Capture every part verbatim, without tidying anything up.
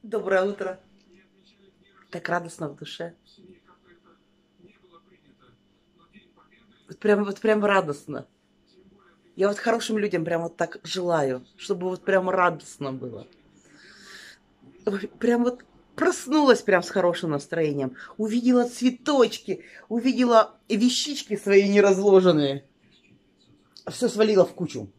Доброе утро. Так радостно в душе. Вот прям, вот прям радостно. Я вот хорошим людям прям вот так желаю, чтобы вот прям радостно было. Прям вот проснулась прям с хорошим настроением. Увидела цветочки, увидела вещички свои неразложенные. Все свалила в кучу.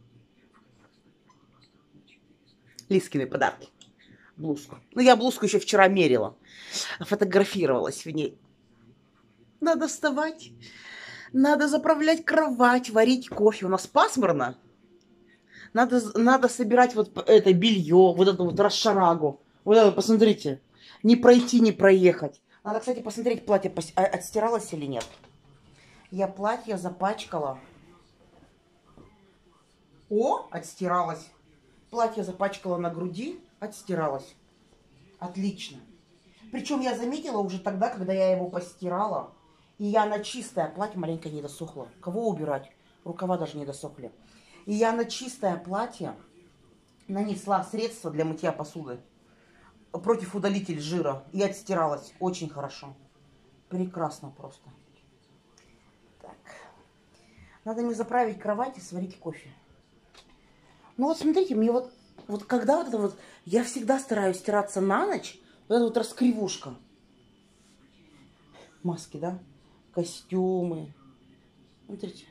Лискины подарки. Блузку. Ну, я блузку еще вчера мерила. Фотографировалась в ней. Надо вставать. Надо заправлять кровать, варить кофе. У нас пасмурно. Надо, надо собирать вот это белье, вот эту вот расшарагу. Вот это, посмотрите. Не пройти, не проехать. Надо, кстати, посмотреть, платье а, отстиралось или нет. Я платье запачкала. О, отстиралось. Платье запачкала на груди, отстиралось. Отлично. Причем я заметила уже тогда, когда я его постирала. И я на чистое платье маленько не досохла. Кого убирать? Рукава даже не досохли. И я на чистое платье нанесла средство для мытья посуды против удалитель жира и отстиралась очень хорошо. Прекрасно просто. Так. Надо мне заправить кровать и сварить кофе. Ну вот смотрите, мне вот, вот когда вот это вот, я всегда стараюсь стираться на ночь, вот эта вот раскривушка. Маски, да? Костюмы. Смотрите.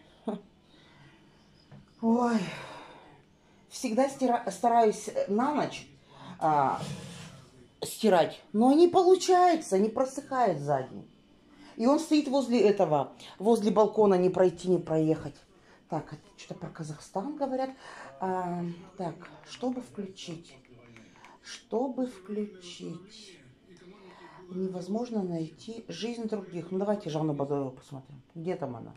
Ой. Всегда стира... стараюсь на ночь а, стирать, но не получается, не просыхает сзади. И он стоит возле этого, возле балкона, не пройти, не проехать. Так, что-то про Казахстан говорят. А, так, чтобы включить, чтобы включить, невозможно найти жизнь других. Ну, давайте Жанну Бадоеву посмотрим. Где там она?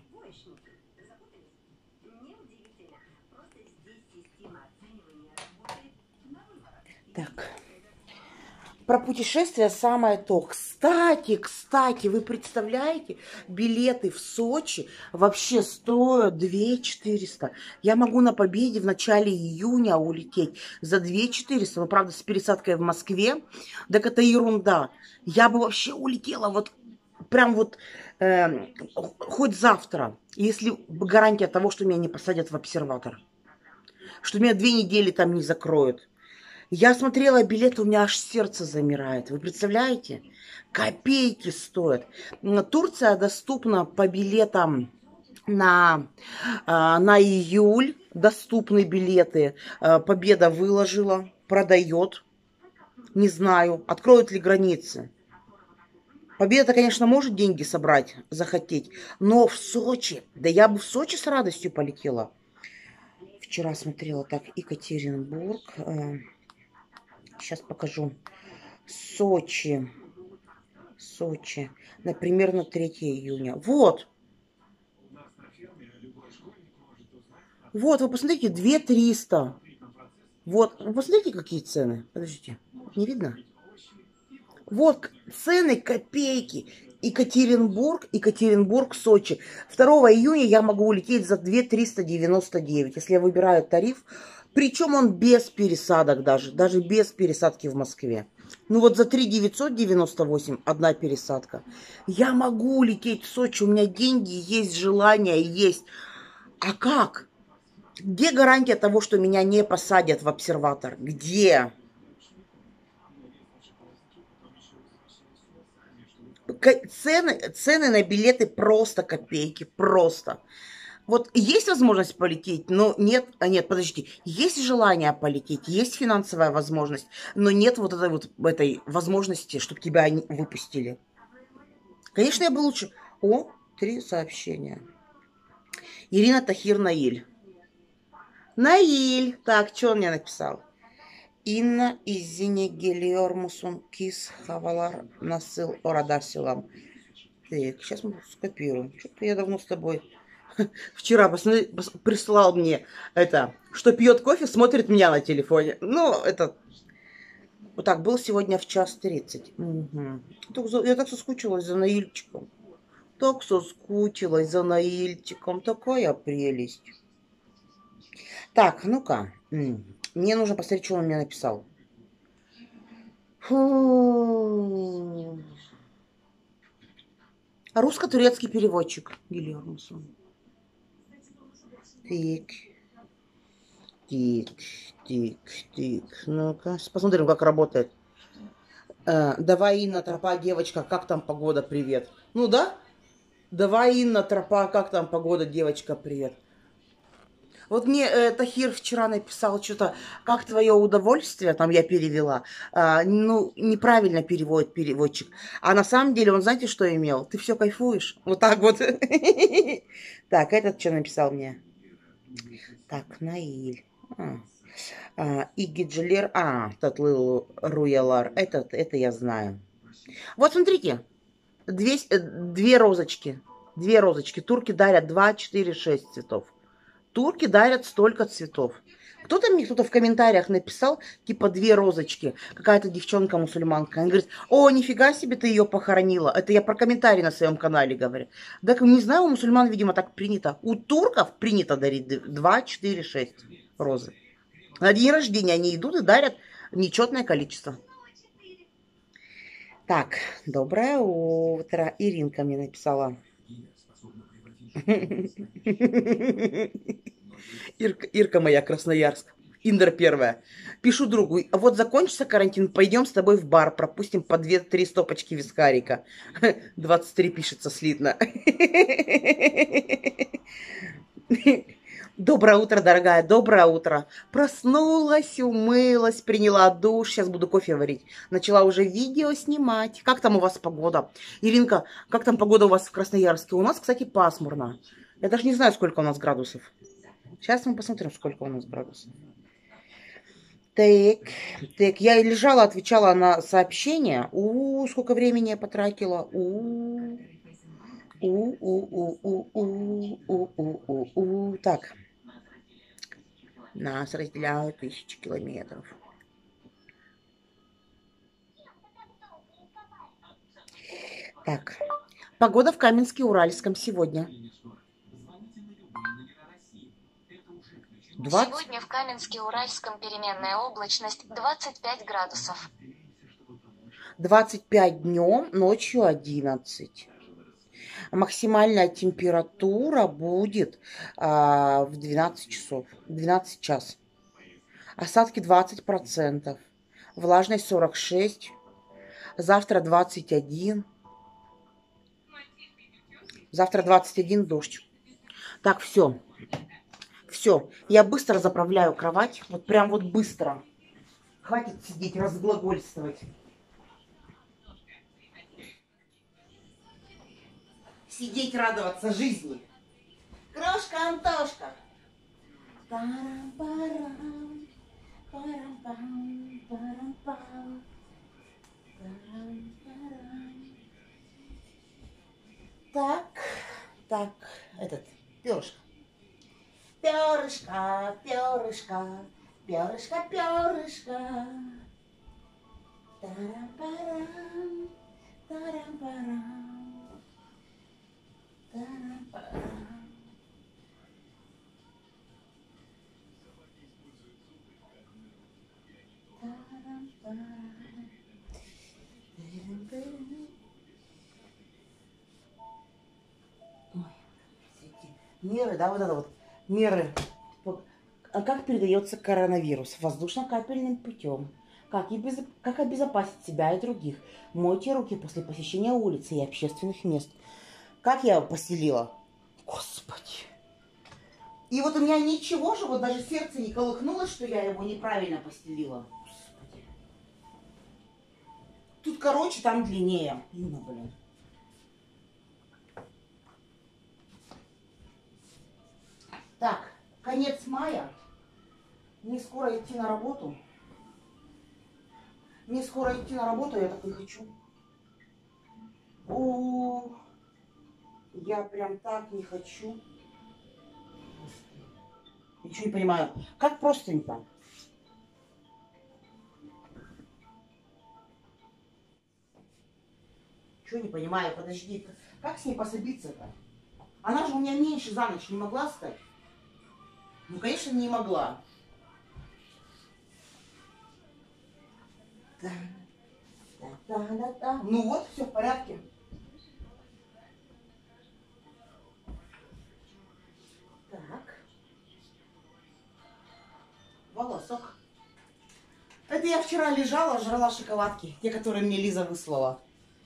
Так. Про путешествия самое то. Кстати, кстати, вы представляете, билеты в Сочи вообще стоят две тысячи четыреста. Я могу на Победе в начале июня улететь за две тысячи четыреста. Ну, правда, с пересадкой в Москве. Так это ерунда. Я бы вообще улетела вот прям вот э, хоть завтра, если гарантия того, что меня не посадят в обсерватор. Что меня две недели там не закроют. Я смотрела билеты, у меня аж сердце замирает. Вы представляете? Копейки стоят. Турция доступна по билетам на, на июль. Доступны билеты. Победа выложила, продает. Не знаю, откроют ли границы. Победа, конечно, может деньги собрать, захотеть. Но в Сочи, да я бы в Сочи с радостью полетела. Вчера смотрела так Екатеринбург. Сейчас покажу. Сочи. Сочи. Например, на третье июня. Вот. Вот, вы посмотрите, две тысячи триста. Вот, вы посмотрите, какие цены. Подождите, не видно? Вот, цены копейки. Екатеринбург, Екатеринбург, Сочи. второго июня я могу улететь за две тысячи триста девяносто девять, если я выбираю тариф. Причем он без пересадок даже, даже без пересадки в Москве. Ну вот за три тысячи девятьсот девяносто восемь одна пересадка. Я могу улететь в Сочи, у меня деньги есть, желание есть. А как? Где гарантия того, что меня не посадят в обсерватор? Где? Цены, цены на билеты просто копейки, просто. Вот есть возможность полететь, но нет, а нет, подожди, есть желание полететь, есть финансовая возможность, но нет вот этой вот этой возможности, чтобы тебя выпустили. Конечно, я бы лучше... О, три сообщения. Ирина Тахир Наиль. Наиль. Так, что он мне написал? Инна Изине Гелиормусун Кис Хавалар Насыл Орадасилам. Так, сейчас мы скопируем. Что-то я давно с тобой... Вчера посмотри, пос, прислал мне это, что пьет кофе, смотрит меня на телефоне. Ну, это... Вот так, был сегодня в час тридцать. Угу. Я так соскучилась за Наильчиком. Так соскучилась за Наильчиком. Такая прелесть. Так, ну-ка. Мне нужно посмотреть, что он мне написал. Фу. Русско-турецкий переводчик. Гильермусон. Так. Тик, тик, тик. Ну-ка, посмотрим, как работает. А, давай, Инна, тропа, девочка, как там погода, привет. Ну да? Давай, Инна, тропа, как там погода, девочка, привет. Вот мне э, Тахир вчера написал что-то, как твое удовольствие, там я перевела. А, ну, неправильно переводит переводчик. А на самом деле он, знаете, что имел? Ты все кайфуешь? Вот так вот. Так, этот что написал мне? Так, Наиль. А. А, Игги Джилер. А, Татлыл Руялар. Этот, это я знаю. Вот смотрите. Две, две розочки. Две розочки. Турки дарят два, четыре, шесть цветов. Турки дарят столько цветов. Кто-то мне, кто-то в комментариях написал, типа, две розочки. Какая-то девчонка-мусульманка. Она говорит, о, нифига себе ты ее похоронила. Это я про комментарии на своем канале говорю. Так, не знаю, у мусульман, видимо, так принято. У турков принято дарить два, четыре, шесть розы. На день рождения они идут и дарят нечетное количество. Так, доброе утро. Иринка мне написала. Ирка, Ирка моя, Красноярск. Индер первая. Пишу другу, вот закончится карантин, пойдем с тобой в бар, пропустим по две-три стопочки вискарика. двадцать три пишется слитно. Доброе утро, дорогая, доброе утро. Проснулась, умылась, приняла душ, сейчас буду кофе варить. Начала уже видео снимать. Как там у вас погода? Иринка, как там погода у вас в Красноярске? У нас, кстати, пасмурно. Я даже не знаю, сколько у нас градусов. Сейчас мы посмотрим, сколько у нас градусов. Так, так, я лежала, отвечала на сообщения. У, сколько времени я потратила. У, у, у, у, у, у, у, у, у, у. Так. Нас разделяют тысячи километров. Так. Погода в Каменске-Уральском сегодня. двадцать... Сегодня в Каменске-Уральском переменная облачность двадцать пять градусов. двадцать пять днем, ночью одиннадцать. Максимальная температура будет а, в двенадцать часов. двенадцать час. Осадки двадцать процентов. Влажность сорок шесть. Завтра двадцать один. Завтра двадцать один, дождь. Так, все. Все. Я быстро заправляю кровать. Вот прям вот быстро. Хватит сидеть, разглагольствовать. Сидеть, радоваться жизни. Крошка Антошка. Парам-парам, парам-пам, парам-пам, парам-парам. Так, так, этот, перышко. Перышко, перышко, перышко, перышко. Тарам-парам, тарам-парам, тарам-парам. Меры, да, вот это вот, меры. А как передается коронавирус? Воздушно-капельным путем. Как, и без... как обезопасить себя и других? Мойте руки после посещения улицы и общественных мест. Как я его поселила? Господи. И вот у меня ничего же, вот даже сердце не колыхнулось, что я его неправильно постелила. Господи. Тут короче, там длиннее. Ну, блин. Так, конец мая. Мне скоро идти на работу. Мне скоро идти на работу, я так не хочу. О, я прям так не хочу. Ничего не понимаю. Как просто-то? Чего не понимаю? Подожди. Как с ней пособиться-то? Она же у меня меньше за ночь не могла стать. Ну, конечно, не могла. Так, Да, да, да. Ну вот, все в порядке. Так. Волосок. Это я вчера лежала, жрала шоколадки. Те, которые мне Лиза выслала.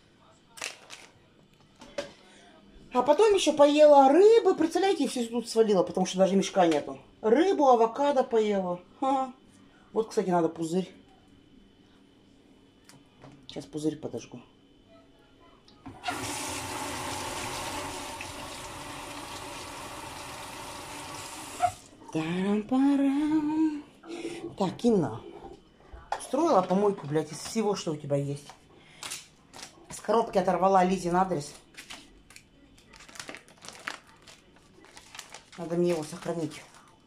А потом еще поела рыбы. Представляете, все тут свалила, потому что даже мешка нету. Рыбу, авокадо поела. Ха. Вот, кстати, надо пузырь. Сейчас пузырь подожгу. Тарам-парам. Так, Инна. Устроила помойку, блядь, из всего, что у тебя есть. С коробки оторвала Лизин адрес. Надо мне его сохранить.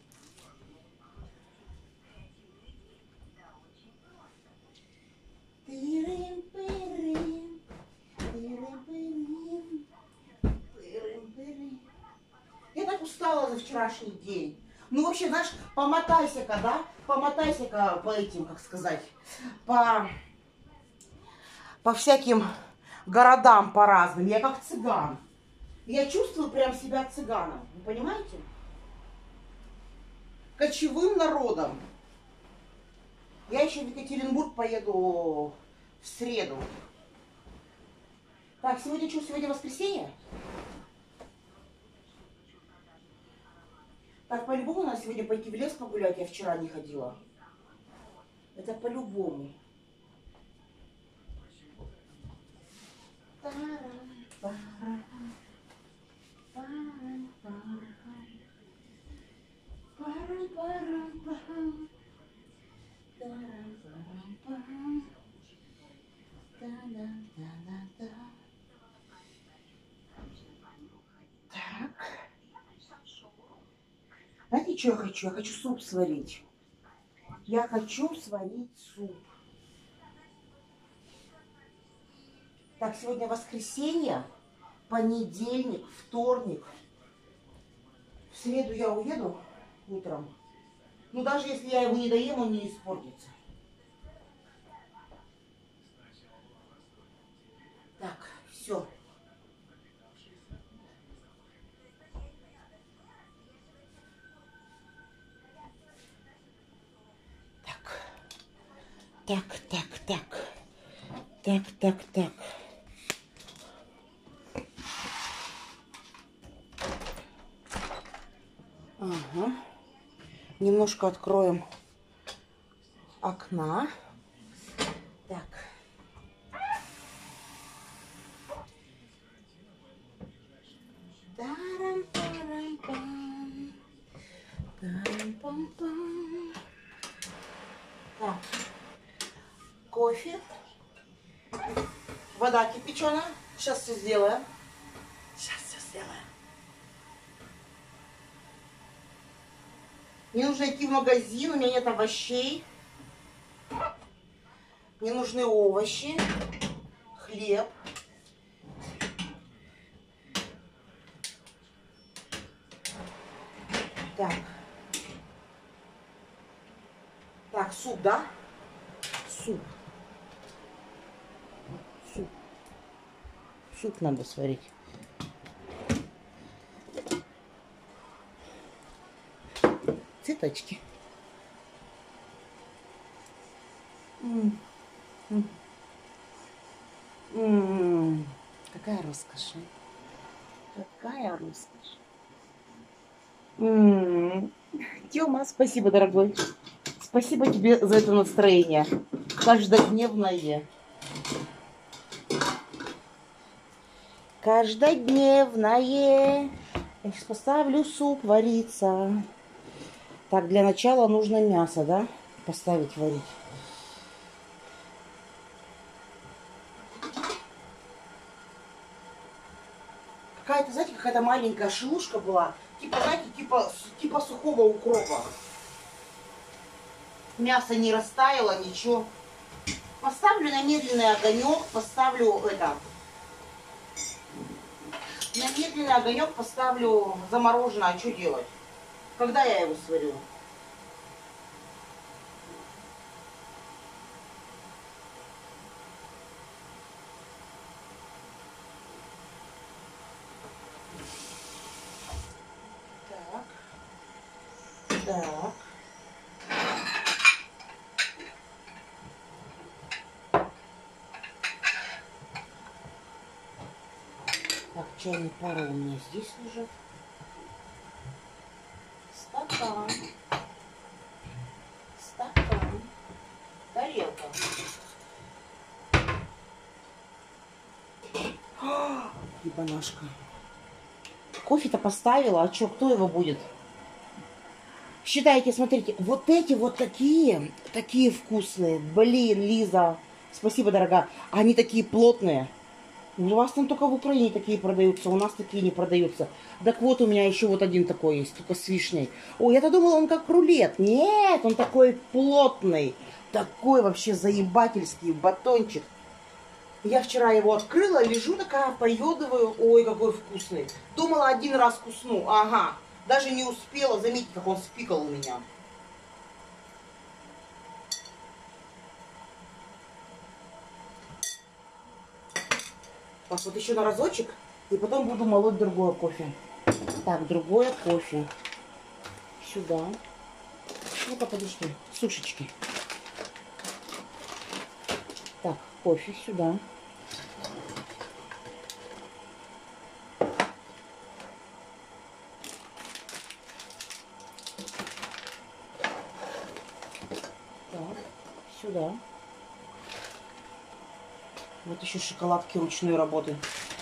Я так устала за вчерашний день. Ну, вообще, знаешь, помотайся-ка, да? Помотайся-ка по этим, как сказать, по, по всяким городам по разным. Я как цыган. Я чувствую прям себя цыганом. Вы понимаете? Кочевым народом. Я еще в Екатеринбург поеду в среду. Так, сегодня что? Сегодня воскресенье? Так, по-любому надо сегодня пойти в лес погулять. Я вчера не ходила. Это по-любому. Так. Знаете, что я хочу? Я хочу суп сварить. Я хочу сварить суп. Так, сегодня воскресенье, понедельник, вторник. В среду я уеду утром. Ну, даже если я его не доем, он не испортится. Так, все. Так. Так, так, так. Так, так, так. Ага. Немножко откроем окна. Так. Тарам-парам-пам. Тарам-пам-пам. Так. Кофе. Вода кипяченая. Сейчас все сделаем. Сейчас все сделаем. Мне нужно идти в магазин, у меня нет овощей. Мне нужны овощи, хлеб. Так. Так, суп, да? Суп. Суп. Суп надо сварить. Цветочки. М -м -м. Какая роскошь. Какая роскошь. М-м. Тёма, спасибо, дорогой. Спасибо тебе за это настроение. Каждодневное. Каждодневное. Я сейчас поставлю суп вариться. Так, для начала нужно мясо, да? Поставить варить. Какая-то, знаете, какая-то маленькая шелушка была. Типа, знаете, типа, типа сухого укропа. Мясо не растаяло, ничего. Поставлю на медленный огонек, поставлю это. На медленный огонек поставлю замороженное. А что делать? Когда я его сварю? Так. Так, чайная пара у меня здесь лежит. Стакан. Стакан. Тарелка. Ебанашка. Кофе-то поставила, а что, кто его будет? Считайте, смотрите, вот эти вот такие, такие вкусные. Блин, Лиза, спасибо, дорогая. Они такие плотные. У вас там только в Украине такие продаются, у нас такие не продаются. Так вот, у меня еще вот один такой есть, только с вишней. Ой, я-то думала, он как рулет. Нет, он такой плотный. Такой вообще заебательский батончик. Я вчера его открыла, лежу такая, поедываю. Ой, какой вкусный. Думала, один раз кусну. Ага. Даже не успела заметить, как он спикал у меня. Так, вот еще на разочек. И потом буду молоть другое кофе. Так, другое кофе. Сюда. Ну-ка, подожди. Сушечки. Так, кофе сюда. Так, сюда. Вот еще шоколадки ручной работы.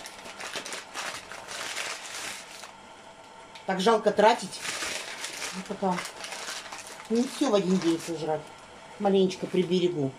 Так жалко тратить. Вот пока не все в один день сожрать. Маленечко приберегу.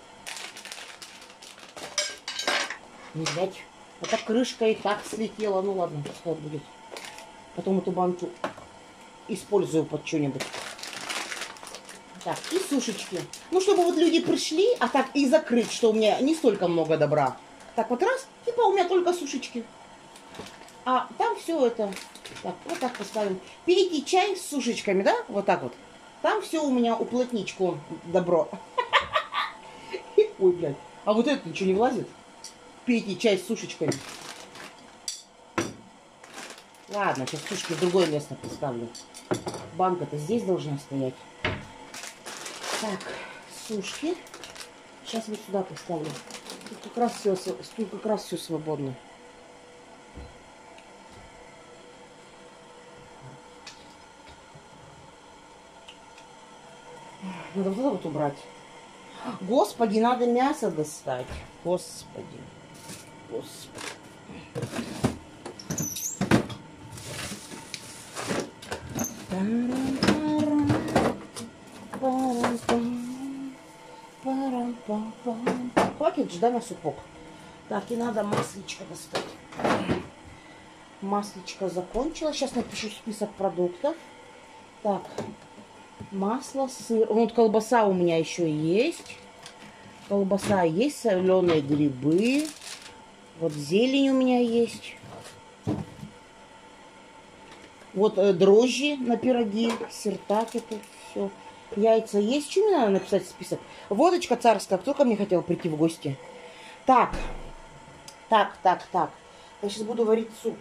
Не взять. Это крышка и так слетела. Ну ладно, пускай будет. Потом эту банку использую под что-нибудь. Так, и сушечки. Ну, чтобы вот люди пришли, а так и закрыть, что у меня не столько много добра. Так вот раз, типа у меня только сушечки. А там все это. Так, вот так поставим. Пейте чай с сушечками, да? Вот так вот. Там все у меня уплотничку добро. Ой, блядь. А вот это ничего не влазит? Пейте чай с сушечками. Ладно, сейчас сушки в другое место поставлю. Банка-то здесь должна стоять. Так, сушки. Сейчас вот сюда поставлю. Тут как раз все, тут как раз все свободно. Надо вот это вот убрать. Господи, надо мясо достать. Господи. Господи. Хватит же, да, на супок? Так, и надо масличко достать. Масличко закончилось. Сейчас напишу список продуктов. Так, масло, сыр. Вот колбаса у меня еще есть. Колбаса есть, соленые грибы. Вот зелень у меня есть. Вот э, дрожжи на пироги, сиртак это все. Яйца есть. Что мне надо написать список? Водочка царская. Кто ко мне хотел прийти в гости? Так. Так, так, так. Я сейчас буду варить суп.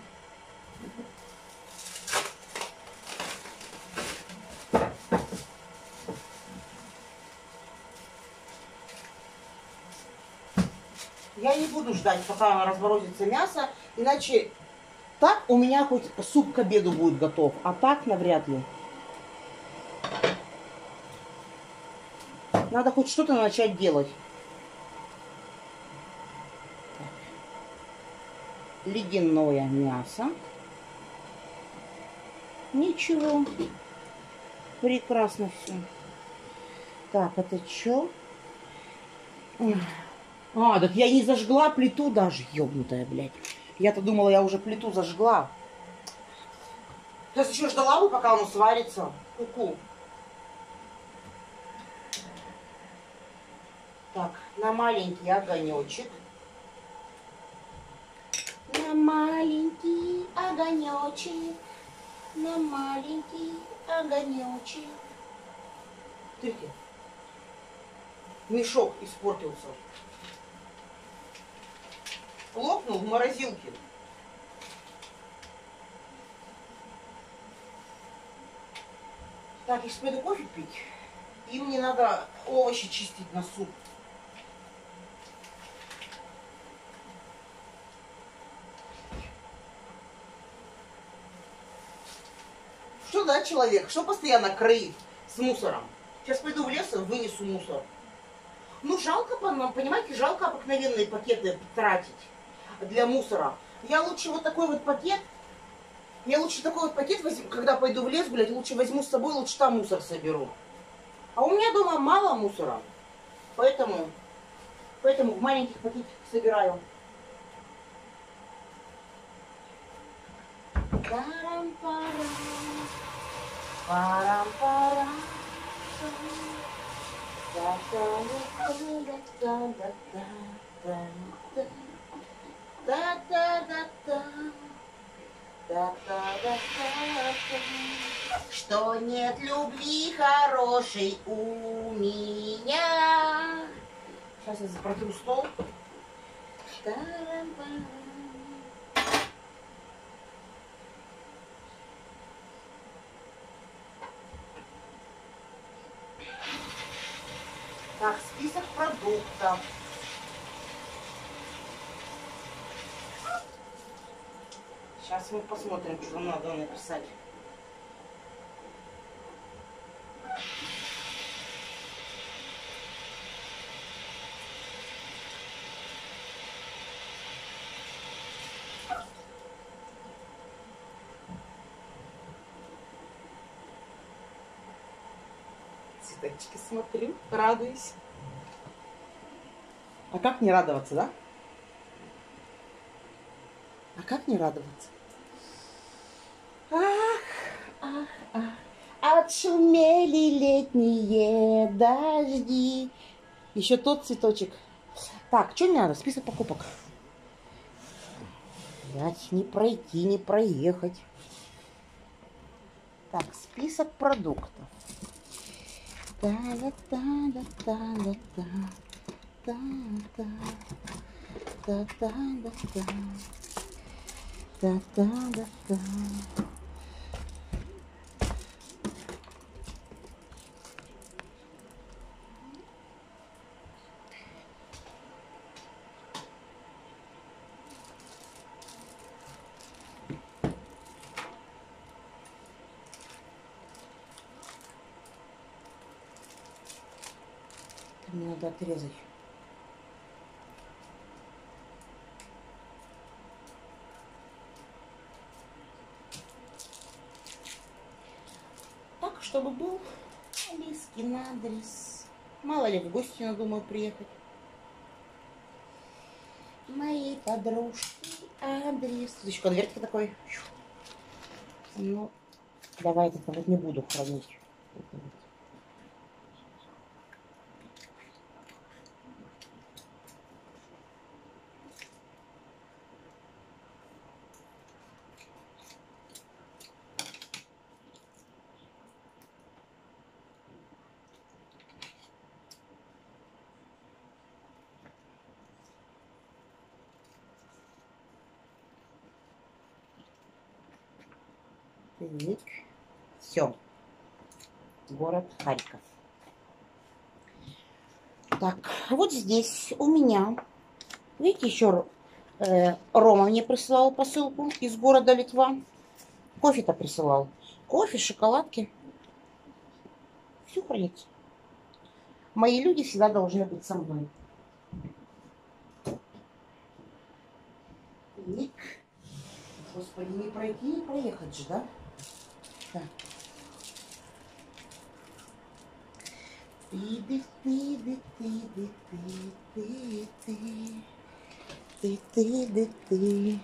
Я не буду ждать, пока разморозится мясо, иначе так у меня хоть суп к обеду будет готов, а так навряд ли. Надо хоть что-то начать делать. Ледяное мясо. Ничего. Прекрасно все. Так, это что? А, так я не зажгла плиту даже, ёбнутая, блядь. Я-то думала, я уже плиту зажгла. Сейчас еще ждала бы, пока оно сварится. Ку-ку. Так, на маленький огонечек. На маленький огонечек. На маленький огонечек. Тырки. Мешок испортился. Лопнул в морозилке. Так, я сейчас пойду кофе пить. И мне надо овощи чистить на суп. Что, да, человек? Что постоянно кроит с мусором? Сейчас пойду в лес и вынесу мусор. Ну, жалко, понимаете, жалко обыкновенные пакеты тратить для мусора. Я лучше вот такой вот пакет, я лучше такой вот пакет, возьму, когда пойду в лес гулять, лучше возьму с собой, лучше там мусор соберу. А у меня дома мало мусора, поэтому, поэтому в маленьких пакетиках собираю. Парам-парам, парам-парам. Что нет любви хорошей у меня. Сейчас я запротру стол. Так, список продуктов. Сейчас мы посмотрим, что надо написать. Цветочки смотрю, радуюсь. А как не радоваться, да? А как не радоваться? Ах, ах, ах, отшумели летние дожди. Еще тот цветочек. Так, что мне надо? Список покупок. Блять, не пройти, не проехать. Так, список продуктов. Та-да-та-да-та-да-та. Та-та. Та-та-да-та. Та-та-да-та. Мне надо отрезать. Так, чтобы был Алискин адрес. Мало ли, в гости надумаю приехать. Моей подружки адрес. Тут еще конвертик такой. Ну, давай это вот не буду хранить. Все. Город Харьков. Так, вот здесь у меня, видите, еще э, Рома мне присылал посылку из города Литва. Кофе-то присылал. Кофе, шоколадки. Все хранится. Мои люди всегда должны быть со мной. Ник. Господи, не пройти, не проехать же, да? Так. Ты, ты, ты, ты, ты, ты, ты, ты, ты, ты, ты,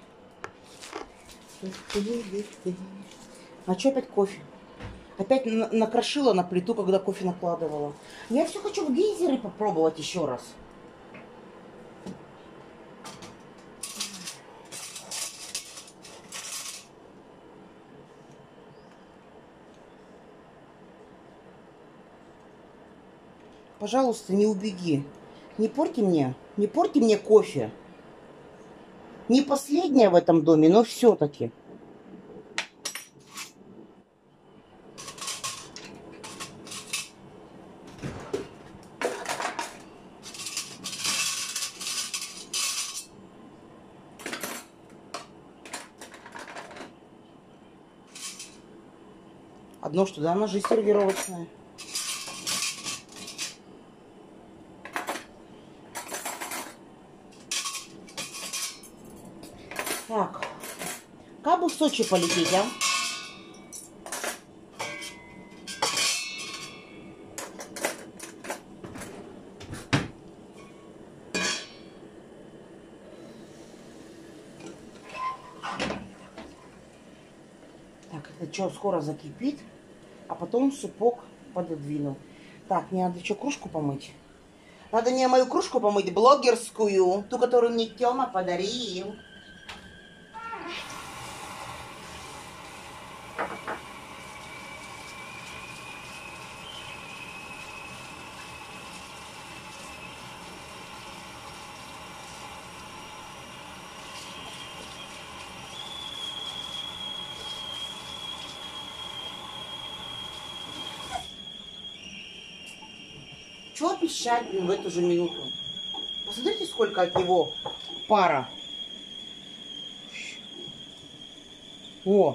ты, ты. А что опять кофе? Опять накрошила на плиту, когда кофе накладывала. Я все хочу в гейзеры попробовать еще раз. Пожалуйста, не убеги. Не порти мне, не порти мне кофе. Не последняя в этом доме, но все-таки. Одно что, да, ножи сервировочные. Так, как бы в Сочи полететь, а? Так, это что, скоро закипит, а потом супок пододвину. Так, мне надо что, кружку помыть? Надо мне мою кружку помыть, блогерскую, ту, которую мне Тёма подарил. Чего пищать, блин, в эту же минуту? Посмотрите, сколько от него пара. О!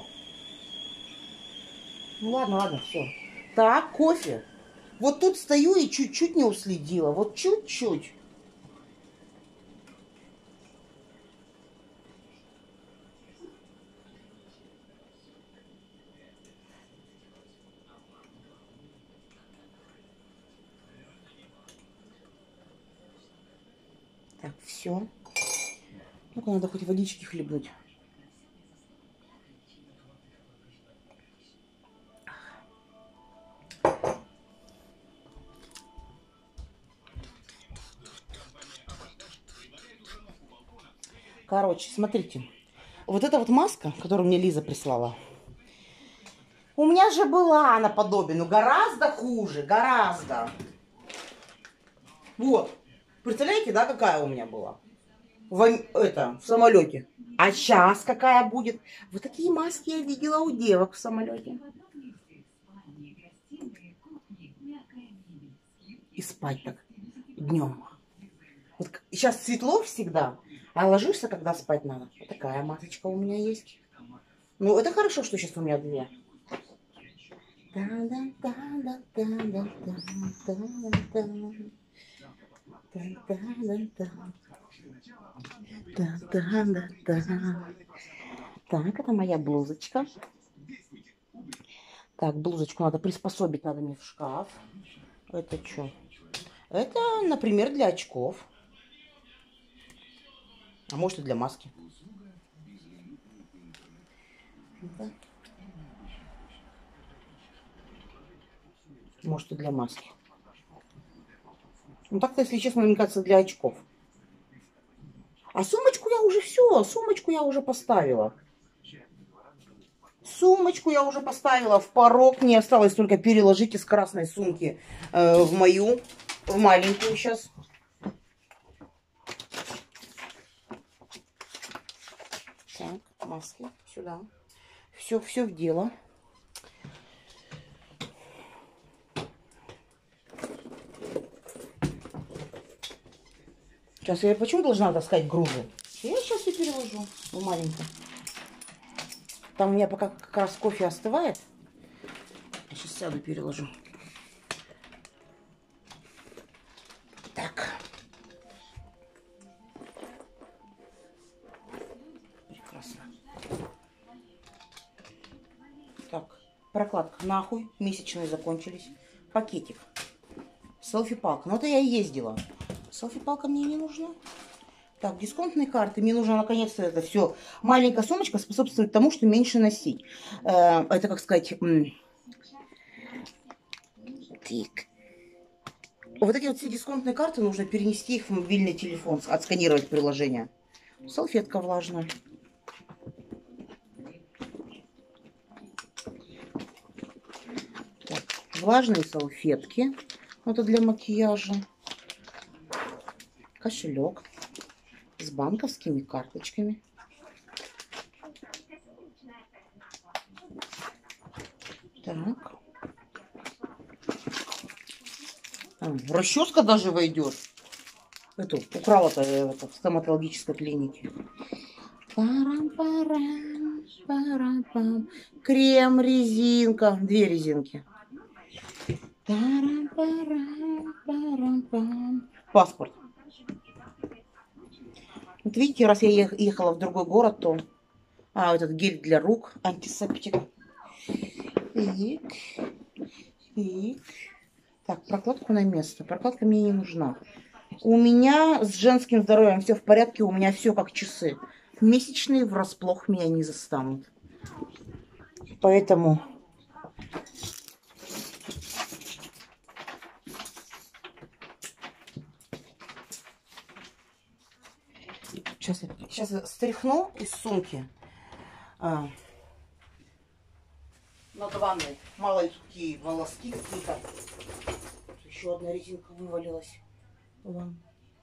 Ну ладно, ладно, все. Так, кофе. Вот тут стою и чуть-чуть не уследила. Вот чуть-чуть. Так, все. Ну-ка, надо хоть водички хлебнуть. Короче, смотрите. Вот эта вот маска, которую мне Лиза прислала. У меня же была она подобие, но гораздо хуже, гораздо. Вот. Представляете, да, какая у меня была? В, это, в самолете. А сейчас какая будет? Вот такие маски я видела у девок в самолете. И спать так днем. Вот сейчас светло всегда, а ложишься, когда спать надо. Вот такая масочка у меня есть. Ну, это хорошо, что сейчас у меня две. Так, это моя блузочка. Так, блузочку надо приспособить, надо мне в шкаф. Это что? Это, например, для очков. А может и для маски. Может и для маски. Ну так-то, если честно, мне кажется, для очков. А сумочку я уже все, сумочку я уже поставила. Сумочку я уже поставила в порог. Мне осталось только переложить из красной сумки э, в мою, в маленькую сейчас. Так, маски сюда. Все, все в дело. Сейчас я почему должна таскать грузы? Я сейчас все переложу в маленькую. Там у меня пока как раз кофе остывает. Я сейчас сяду, переложу. Так. Прекрасно. Так, прокладка нахуй. Месячные закончились. Пакетик. Селфи-палка. Ну это я и ездила. Селфи-палка мне не нужна. Так, дисконтные карты. Мне нужно наконец-то это все. Маленькая сумочка способствует тому, что меньше носить. Э, это, как сказать... Так. Вот эти вот все дисконтные карты нужно перенести их в мобильный телефон, отсканировать приложение. Салфетка влажная. Так, влажные салфетки. Это для макияжа. Кошелек с банковскими карточками. Так. А, расческа даже войдет. Эту украла-то в стоматологической клинике. Парам-парам. Парам-парам-пам. Крем, резинка. Две резинки. Тарам-парам-парам-пам. Паспорт. Вот видите, раз я ехала в другой город, то... А, вот этот гель для рук, антисептик. И... И... Так, прокладку на место. Прокладка мне не нужна. У меня с женским здоровьем все в порядке, у меня все как часы. Месячные врасплох меня не застанут. Поэтому... Сейчас я, сейчас я стряхну из сумки а, над ванной маленькие волоски какие-то. Еще одна резинка вывалилась. Вон.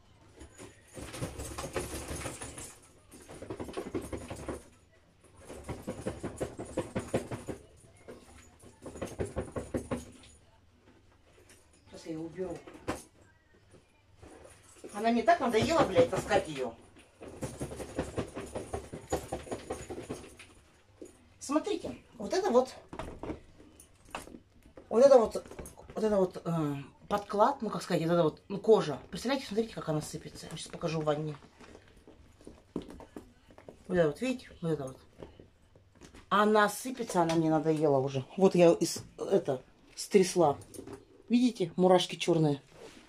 Сейчас я ее уберу. Она мне так надоела, блядь, таскать ее. Смотрите, вот это вот, вот это вот, вот это вот э, подклад, ну как сказать, вот это вот, ну кожа. Представляете, смотрите, как она сыпется. Я сейчас покажу в ванне. Вот это вот, видите, вот это вот. Она сыпется, она мне надоела уже. Вот я из, это, стрясла. Видите, мурашки черные.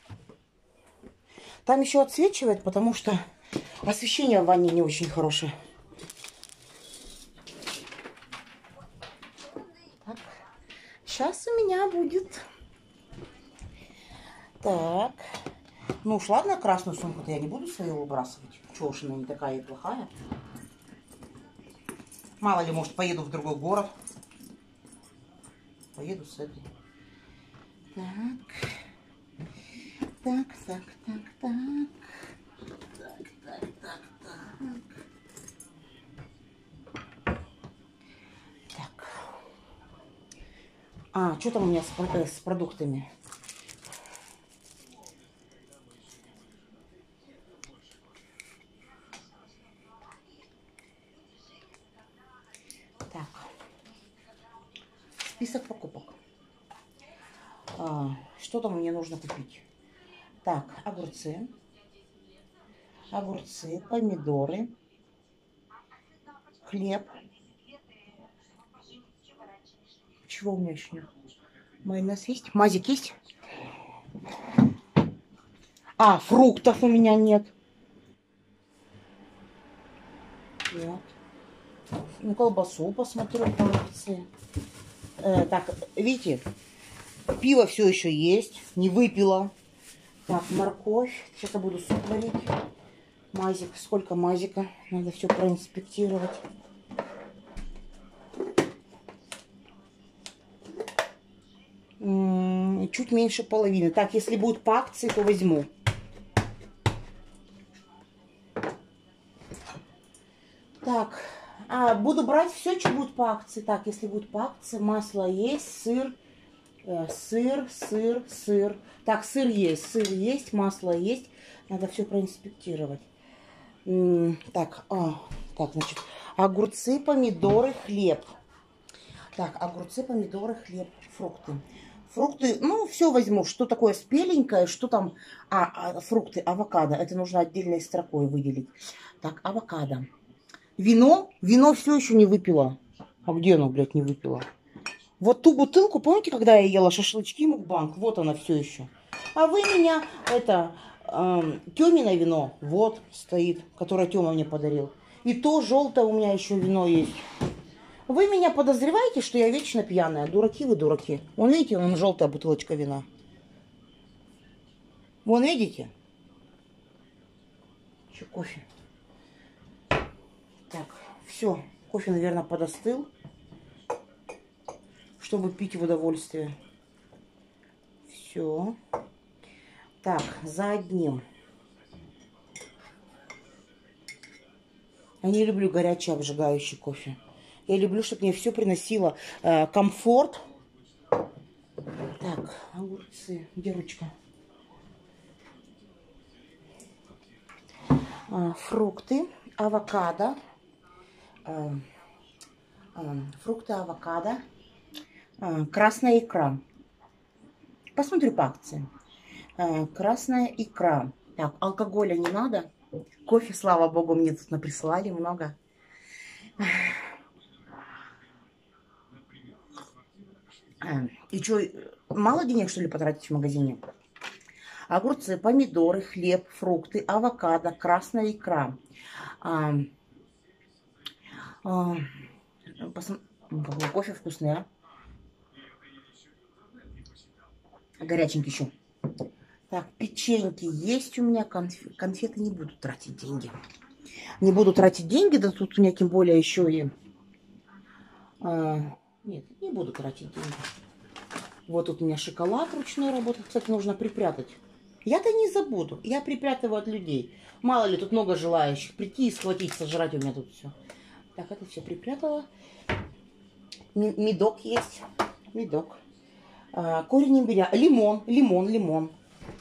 Там еще отсвечивает, потому что освещение в ванне не очень хорошее. Так. Сейчас у меня будет... Так. Ну уж ладно, красную сумку-то я не буду свою выбрасывать. Чего уж она не такая и плохая. Мало ли, может, поеду в другой город. Поеду с этой. Так. Так, так, так, так. Так, так, так, так. Так. А, что там у меня с, э, с продуктами? Так. Список покупок. А, что там мне нужно купить? Так, огурцы. Огурцы, помидоры. Хлеб. Чего у меня еще нет? Майонез есть? Мазик есть? А, фруктов у меня нет. Вот. Ну, колбасу посмотрю по акции. Э, так, видите, пиво все еще есть. Не выпила. Так, морковь. Сейчас я буду суп варить. Мазик. Сколько мазика? Надо все проинспектировать. М-м, чуть меньше половины. Так, если будет по акции, то возьму. Так, а, буду брать все, что будет по акции. Так, если будет по акции, масло есть, сыр, э, сыр, сыр, сыр. Так, сыр есть, сыр есть, масло есть. Надо все проинспектировать. М-м, так, а, так, значит, огурцы, помидоры, хлеб. Так, огурцы, помидоры, хлеб, фрукты. Фрукты, ну, все возьму. Что такое спеленькое, что там... А, а, фрукты, авокадо. Это нужно отдельной строкой выделить. Так, авокадо. Вино. Вино все еще не выпила. А где оно, блядь, не выпила? Вот ту бутылку, помните, когда я ела шашлычки мукбанк? Вот она все еще. А вы меня, это, э, Тёмино вино, вот, стоит, которое Тёма мне подарил. И то желтое у меня еще вино есть. Вы меня подозреваете, что я вечно пьяная? Дураки вы, дураки. Вон, видите, вон желтая бутылочка вина. Вон, видите? Еще кофе. Так, все. Кофе, наверное, подостыл, чтобы пить в удовольствие. Все. Так, за одним. Я не люблю горячий обжигающий кофе. Я люблю, чтобы мне все приносило э, комфорт. Так, огурцы. Где ручка? А, фрукты, авокадо, э, Фрукты, авокадо. Красная икра. Посмотрю по акции. Красная икра. Так, алкоголя не надо. Кофе, слава богу, мне тут наприслали много. И что, мало денег, что ли, потратить в магазине? Огурцы, помидоры, хлеб, фрукты, авокадо, красная икра. А, а, посм... Кофе вкусный, а? Горяченький еще. Так, печеньки есть у меня, конф... конфеты, не буду тратить деньги. Не буду тратить деньги, да тут у меня тем более еще и... А, нет, не буду тратить деньги. Вот тут у меня шоколад ручной работает. Кстати, нужно припрятать. Я-то не забуду. Я припрятываю от людей. Мало ли, тут много желающих прийти и схватить, сожрать у меня тут все. Так, это все припрятала. Медок есть. Медок. А, корень имбиря. Лимон, лимон, лимон.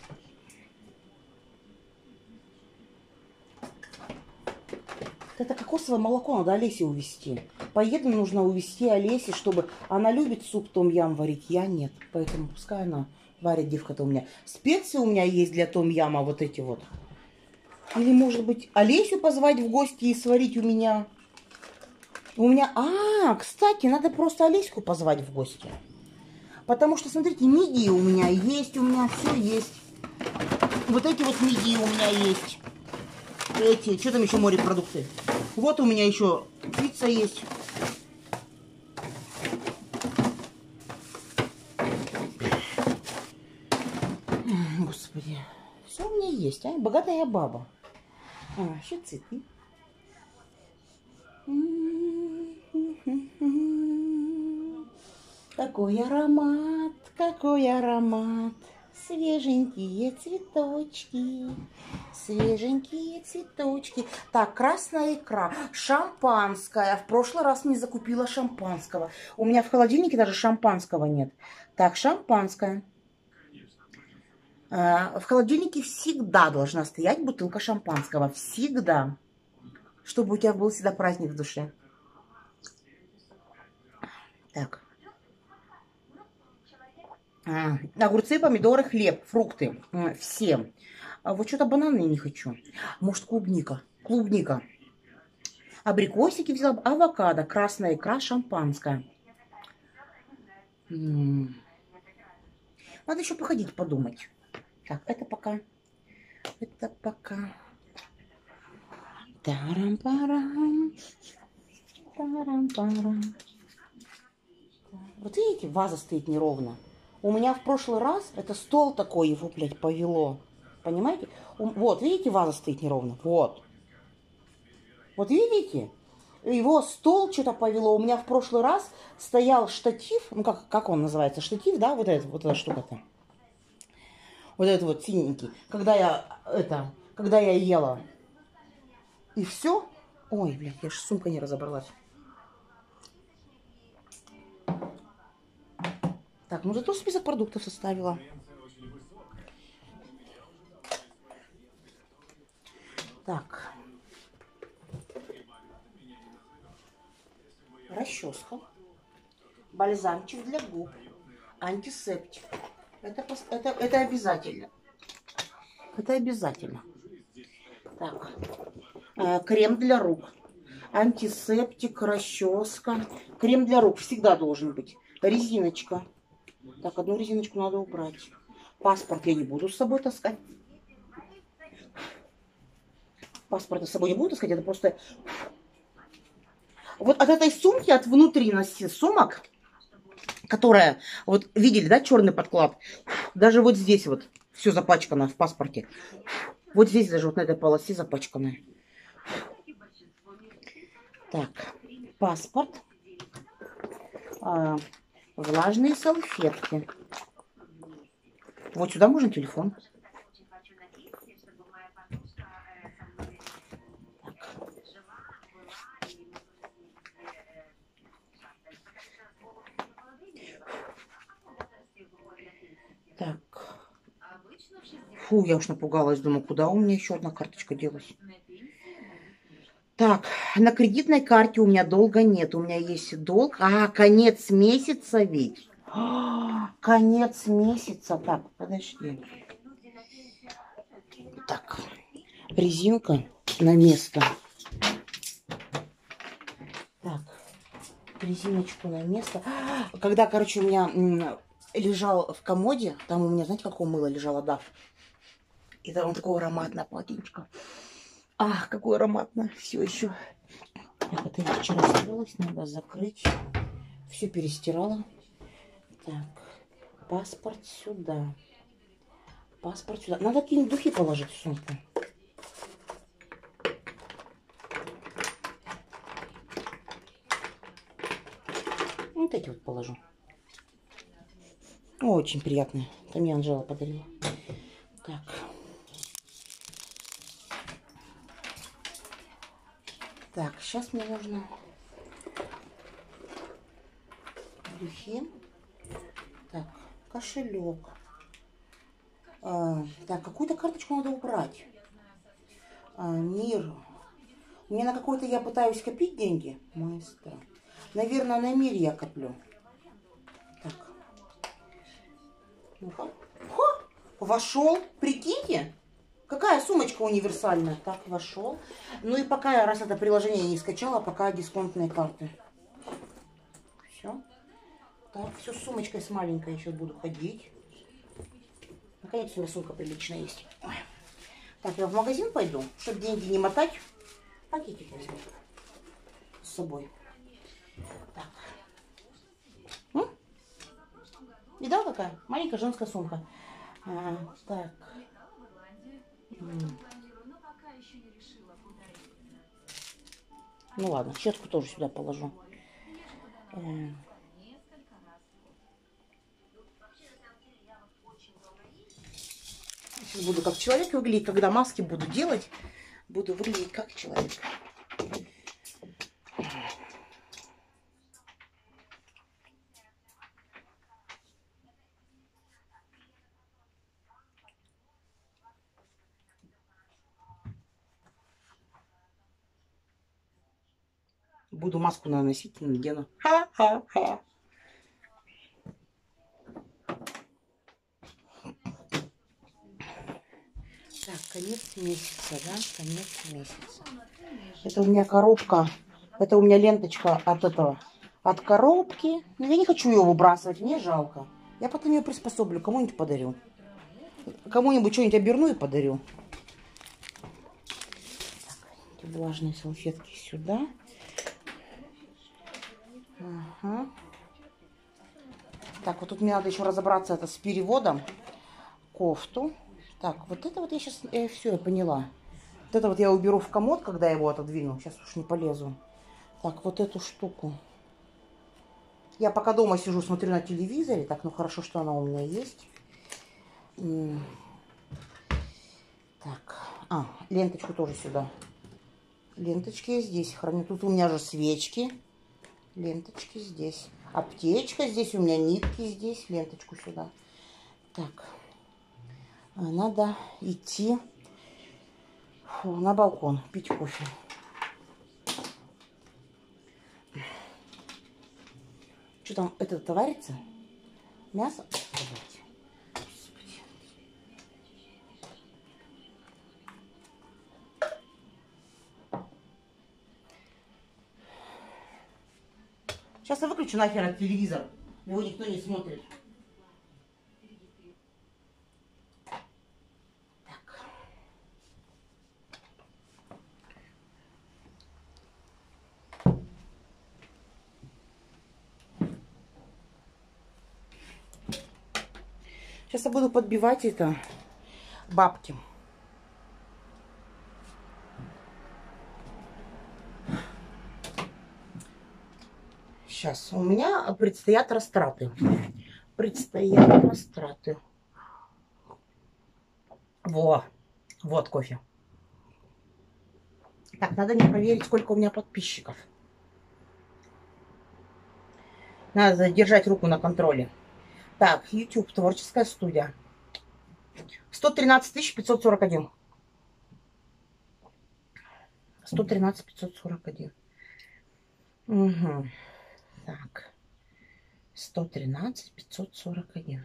Это кокосовое молоко надо Олесе увезти. Поеду, нужно увезти Олесе, чтобы... Она любит суп том-ям варить, я нет. Поэтому пускай она варит, девка-то у меня. Специи у меня есть для том-яма, вот эти вот. Или, может быть, Олесю позвать в гости и сварить у меня. У меня... А, кстати, надо просто Олеську позвать в гости. Потому что, смотрите, мидии у меня есть, у меня все есть. Вот эти вот мидии у меня есть. Эти, что там еще морепродукты? Вот у меня еще пицца есть. Господи, все у меня есть, а? Богатая баба. А, еще цветы. Какой аромат, какой аромат. Свеженькие цветочки, свеженькие цветочки. Так, красная икра, шампанское. В прошлый раз не закупила шампанского. У меня в холодильнике даже шампанского нет. Так, шампанское. В холодильнике всегда должна стоять бутылка шампанского. Всегда. Чтобы у тебя был всегда праздник в душе. Так. А, огурцы, помидоры, хлеб, фрукты. Все. А вот что-то бананы не хочу. Может, клубника. Клубника. Абрикосики взяла. Авокадо, красная икра, шампанское. М-м. Надо еще походить, подумать. Так, это пока. Это пока. Тарам-парам. Тарам-парам. Вот видите, ваза стоит неровно. У меня в прошлый раз это стол такой, его, блядь, повело. Понимаете? Вот, видите, ваза стоит неровно. Вот. Вот видите? Его стол что-то повело. У меня в прошлый раз стоял штатив. Ну, как, как он называется? Штатив, да? Вот эта, вот эта штука-то. Вот этот вот синенький. Когда я, это, когда я ела. И все. Ой, блядь, я же сумка не разобралась. Так, ну зато список продуктов составила. Так. Расческа. Бальзамчик для губ. Антисептик. Это, это, это обязательно. Это обязательно. Так. Э, крем для рук. Антисептик, расческа. Крем для рук всегда должен быть. Резиночка. Так, одну резиночку надо убрать. Паспорт я не буду с собой таскать. Паспорт с собой не буду таскать, это просто... Вот от этой сумки, от внутренности сумок, которая, вот видели, да, черный подклад? Даже вот здесь вот все запачкано в паспорте. Вот здесь даже вот на этой полосе запачкано. Так, паспорт. А, влажные салфетки. Вот сюда можно телефон. Так. Фу, я уж напугалась. Думаю, куда у меня еще одна карточка делась. Так, на кредитной карте у меня долга нет. У меня есть долг. А, конец месяца ведь. А, конец месяца. Так, подожди. Так, резинка на место. Так, резиночку на место. Когда, короче, у меня лежал в комоде, там у меня, знаете, какое мыло лежало, да? И там такое ароматное полотенечко. Ах, какое ароматное. Все еще. Так, это я вчера стиралась, надо закрыть. Все перестирала. Так, паспорт сюда. Паспорт сюда. Надо какие-нибудь духи положить в сумку. Вот эти вот положу. Очень приятные. Это мне Анжела подарила. Так. Так, сейчас мне нужно духи. Так, кошелек. А, так, какую-то карточку надо убрать. А, мир. У меня на какой-то я пытаюсь копить деньги. Маэстро. Наверное, на мир я коплю. Так. Ну-ка. Вошел. Прикиньте. Какая сумочка универсальная. Так, вошел. Ну и пока я, раз это приложение не скачала, пока дисконтные карты. Все. Так, все с сумочкой с маленькой еще буду ходить. Наконец у меня сумка приличная есть. Ой. Так, я в магазин пойду, чтобы деньги не мотать. Пакетик возьму с собой. Так. М? Видал, какая? Маленькая женская сумка. А, так. М. Ну ладно, щетку тоже сюда положу. Э. Сейчас буду как человек выглядеть, когда маски буду делать, буду выглядеть как человек. Буду маску наносить, надену. Ха-ха-ха. Так, конец месяца, да? Конец месяца. Это у меня коробка. Это у меня ленточка от этого. От коробки. Но я не хочу ее выбрасывать, мне жалко. Я потом ее приспособлю, кому-нибудь подарю. Кому-нибудь что-нибудь оберну и подарю. Так, эти влажные салфетки сюда. Ага. Так, вот тут мне надо еще разобраться это с переводом. Кофту. Так, вот это вот я сейчас, э, все, я поняла. Вот это вот я уберу в комод, когда я его отодвину. Сейчас уж не полезу. Так, вот эту штуку. Я пока дома сижу, смотрю на телевизоре. Так, ну хорошо, что она у меня есть. Так, а, ленточку тоже сюда. Ленточки я здесь храню. Тут у меня же свечки. Ленточки здесь. Аптечка здесь, у меня нитки здесь. Ленточку сюда. Так, надо идти фу, на балкон пить кофе. Что там, это варится? Мясо? Давайте. Господи. Сейчас я выключу нахер от телевизора. Его никто не смотрит. Так. Сейчас я буду подбивать это бабки. Сейчас у меня предстоят растраты. Предстоят растраты. Во, вот кофе. Так, надо мне проверить, сколько у меня подписчиков. Надо держать руку на контроле. Так, YouTube, творческая студия. сто тринадцать тысяч пятьсот сорок один. сто тринадцать пятьсот сорок один. Угу. Так. сто тринадцать пятьсот сорок один.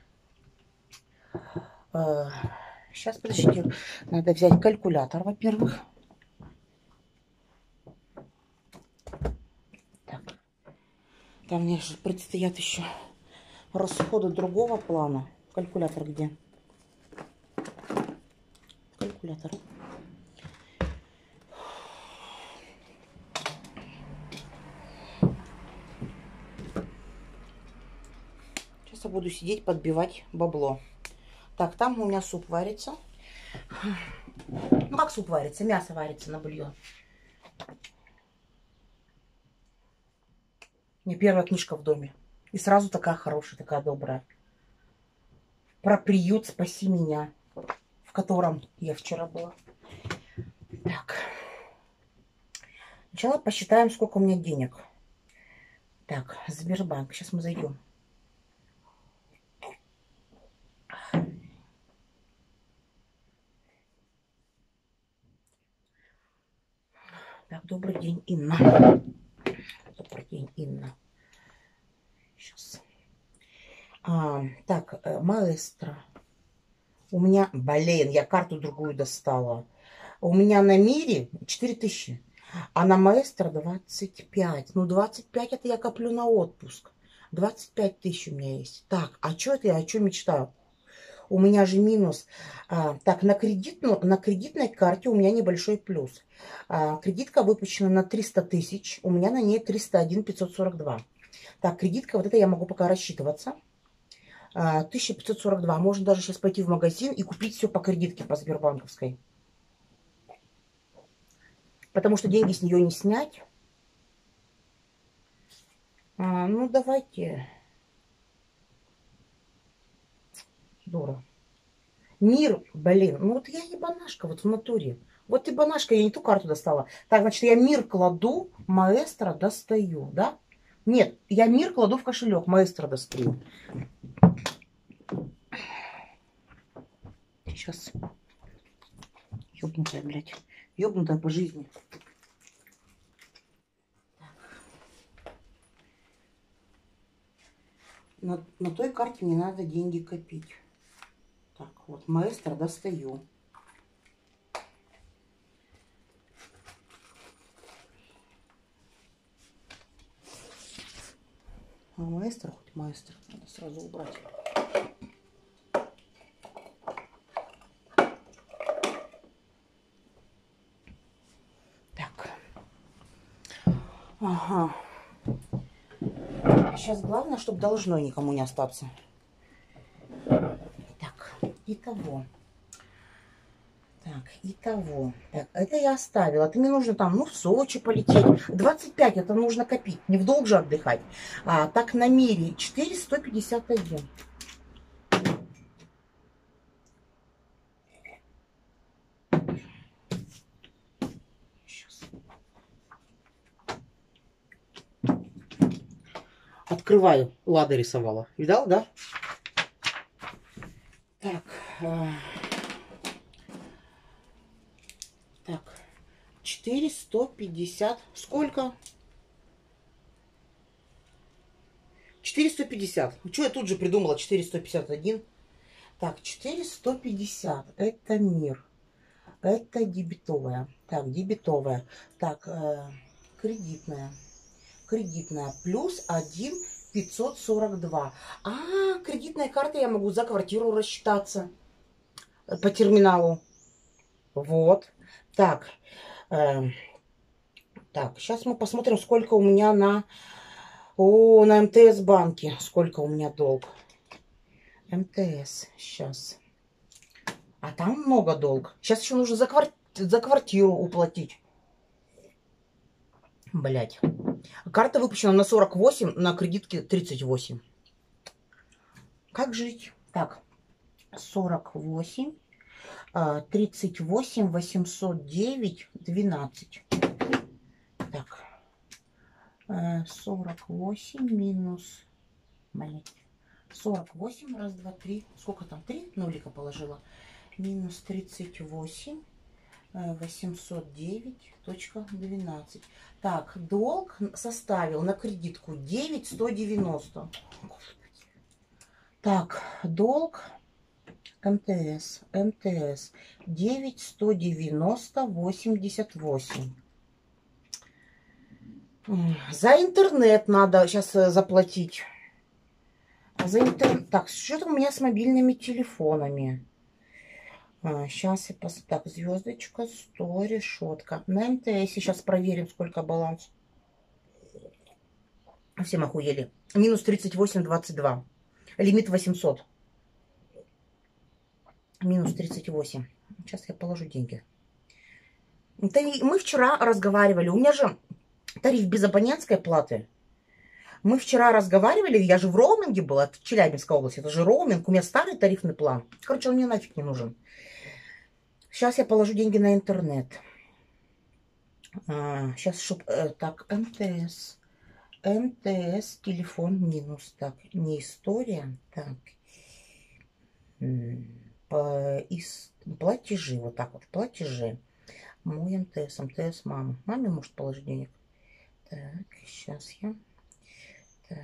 Сейчас, подождите. Надо взять калькулятор, во-первых. Так. Там мне же предстоят еще расходы другого плана. Калькулятор где? Калькулятор. Сейчас я буду сидеть, подбивать бабло. Так, там у меня суп варится. Ну, как суп варится? Мясо варится на бульон. У меня первая книжка в доме. И сразу такая хорошая, такая добрая. Про приют «Спаси меня», в котором я вчера была. Так. Сначала посчитаем, сколько у меня денег. Так, Сбербанк. Сейчас мы зайдем. Так, добрый день, Инна. Добрый день, Инна. Сейчас. А, так, маэстро. У меня, блин, я карту другую достала. У меня на мире четыре тысячи, а на маэстро двадцать пять. Ну, двадцать пять это я коплю на отпуск. двадцать пять тысяч у меня есть. Так, а что это я, о чем мечтаю? У меня же минус. А, так, на, кредитну, на кредитной карте у меня небольшой плюс. А, кредитка выпущена на триста тысяч. У меня на ней триста один пятьсот сорок два. Так, кредитка, вот это я могу пока рассчитываться. А, тысяча пятьсот сорок два. Можно даже сейчас пойти в магазин и купить все по кредитке, по сбербанковской. Потому что деньги с нее не снять. А, ну, давайте. Дура. Мир, блин, ну вот я ебанашка вот в натуре. Вот ебанашка, я не ту карту достала. Так, значит, я мир кладу, маэстро достаю, да? Нет, я мир кладу в кошелек, маэстро достаю. Сейчас. Ёбнутая, блядь. Ёбнутая по жизни. На, на той карте мне надо деньги копить. Так, вот, маэстро достаю. А маэстро, хоть маэстро, надо сразу убрать. Так. Ага. Сейчас главное, чтобы должно никому не остаться. Так, итого. Так, итого. Так, это я оставила. Это мне нужно там, ну, в Сочи полететь. двадцать пять это нужно копить. Не в долг же отдыхать. А так на мире четыре сто пятьдесят один. Сейчас. Открываю. Лада рисовала. Видал, да? Так. Так. четыреста пятьдесят. Сколько? четыреста пятьдесят. Что я тут же придумала? четыреста пятьдесят один. Так, четыреста пятьдесят. Это мир. Это дебетовая. Так, дебетовая. Так, э, кредитная. Кредитная. Плюс один пятьсот сорок два. А, кредитная карта, я могу за квартиру рассчитаться. По терминалу. Вот. Так. Э, так, сейчас мы посмотрим, сколько у меня на... О, на МТС банке. Сколько у меня долг. МТС. Сейчас. А там много долг. Сейчас еще нужно за, квар... за квартиру уплатить. Блять. Карта выпущена на сорок восемь, на кредитке тридцать восемь. Как жить? Так. сорок восемь. тридцать восемь, восемьсот девять, двенадцать. Так. сорок восемь минус... Блять. сорок восемь, раз, два, три. Сколько там? Три нулика положила. Минус тридцать восемь. восемьсот девять точка двенадцать. Так, долг составил на кредитку девять сто девяносто. Так, долг МТС, МТС девять сто девяносто восемьдесят восемь. За интернет надо сейчас заплатить. За интернет. Так, что там у меня с мобильными телефонами? А, сейчас я пос... Так, звездочка, сто, решетка. На МТС сейчас проверим, сколько баланс. Всем охуели. Минус тридцать восемь двадцать два. Лимит восемьсот. Минус тридцать восемь. Сейчас я положу деньги. Это мы вчера разговаривали. У меня же тариф без абонентской платы. Мы вчера разговаривали, я же в роуминге была, это Челябинская область, это же роуминг, у меня старый тарифный план. Короче, он мне нафиг не нужен. Сейчас я положу деньги на интернет. А, сейчас, чтоб... Э, так, МТС. МТС, телефон минус. Так, не история. Так. По, из, платежи, вот так вот, платежи. Мой МТС, МТС мама. Маме может положить денег. Так, сейчас я... Так.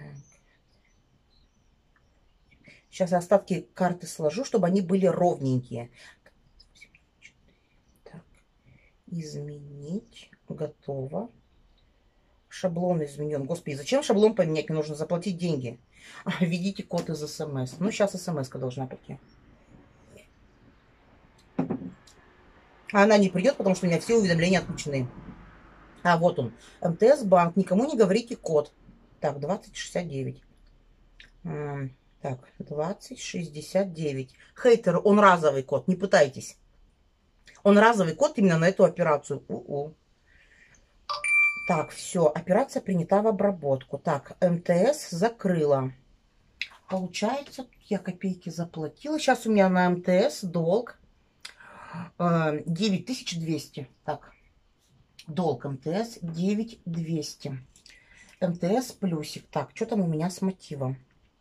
Сейчас остатки карты сложу, чтобы они были ровненькие. Так. Изменить. Готово. Шаблон изменен. Господи, зачем шаблон поменять? Мне нужно заплатить деньги. А, введите код из СМС. Ну, сейчас СМС-ка должна прийти. А она не придет, потому что у меня все уведомления отключены. А, вот он. МТС банк. Никому не говорите код. Так, двадцать шестьдесят девять. Так, двадцать шестьдесят девять. Хейтер, он разовый код, не пытайтесь. Он разовый код именно на эту операцию. У-у. Так, все, операция принята в обработку. Так, МТС закрыла. Получается, я копейки заплатила. Сейчас у меня на МТС долг э, девять тысяч двести. Так, долг МТС девять тысяч двести. МТС плюсик. Так, что там у меня с мотивом?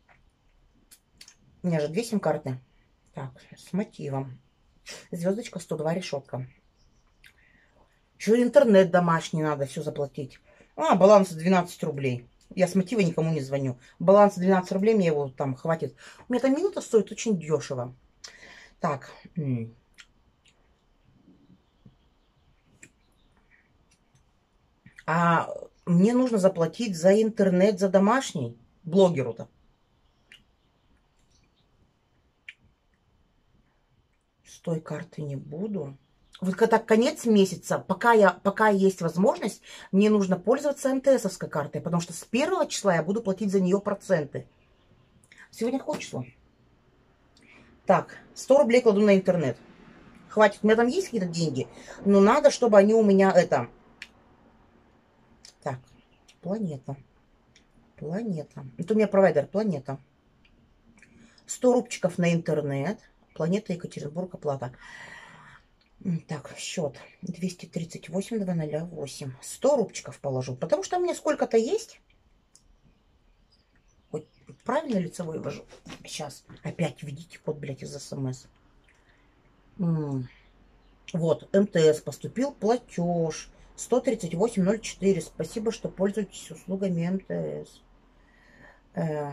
У меня же две сим-карты. Так, с мотивом. Звездочка сто два, решетка. Еще интернет домашний надо все заплатить. А, баланс двенадцать рублей. Я с мотива никому не звоню. Баланс двенадцать рублей, мне его там хватит. У меня там минута стоит очень дешево. Так. А мне нужно заплатить за интернет, за домашний блогеру-то. С той карты не буду. Вот когда конец месяца, пока, я, пока есть возможность, мне нужно пользоваться МТСовской картой, потому что с первого числа я буду платить за нее проценты. Сегодня какое число? Так, сто рублей кладу на интернет. Хватит, у меня там есть какие-то деньги, но надо, чтобы они у меня это... Так, планета. Планета. Это у меня провайдер, планета. сто рубчиков на интернет. Планета Екатеринбург, оплата. Так, счет двести тридцать восемь двести восемь. сто рубчиков положу, потому что у меня сколько-то есть. Хоть правильно лицевой ввожу? Сейчас. Опять введите код, блядь, из СМС. Вот, МТС поступил платеж. сто тридцать восемь ноль четыре. Спасибо, что пользуетесь услугами МТС. Э,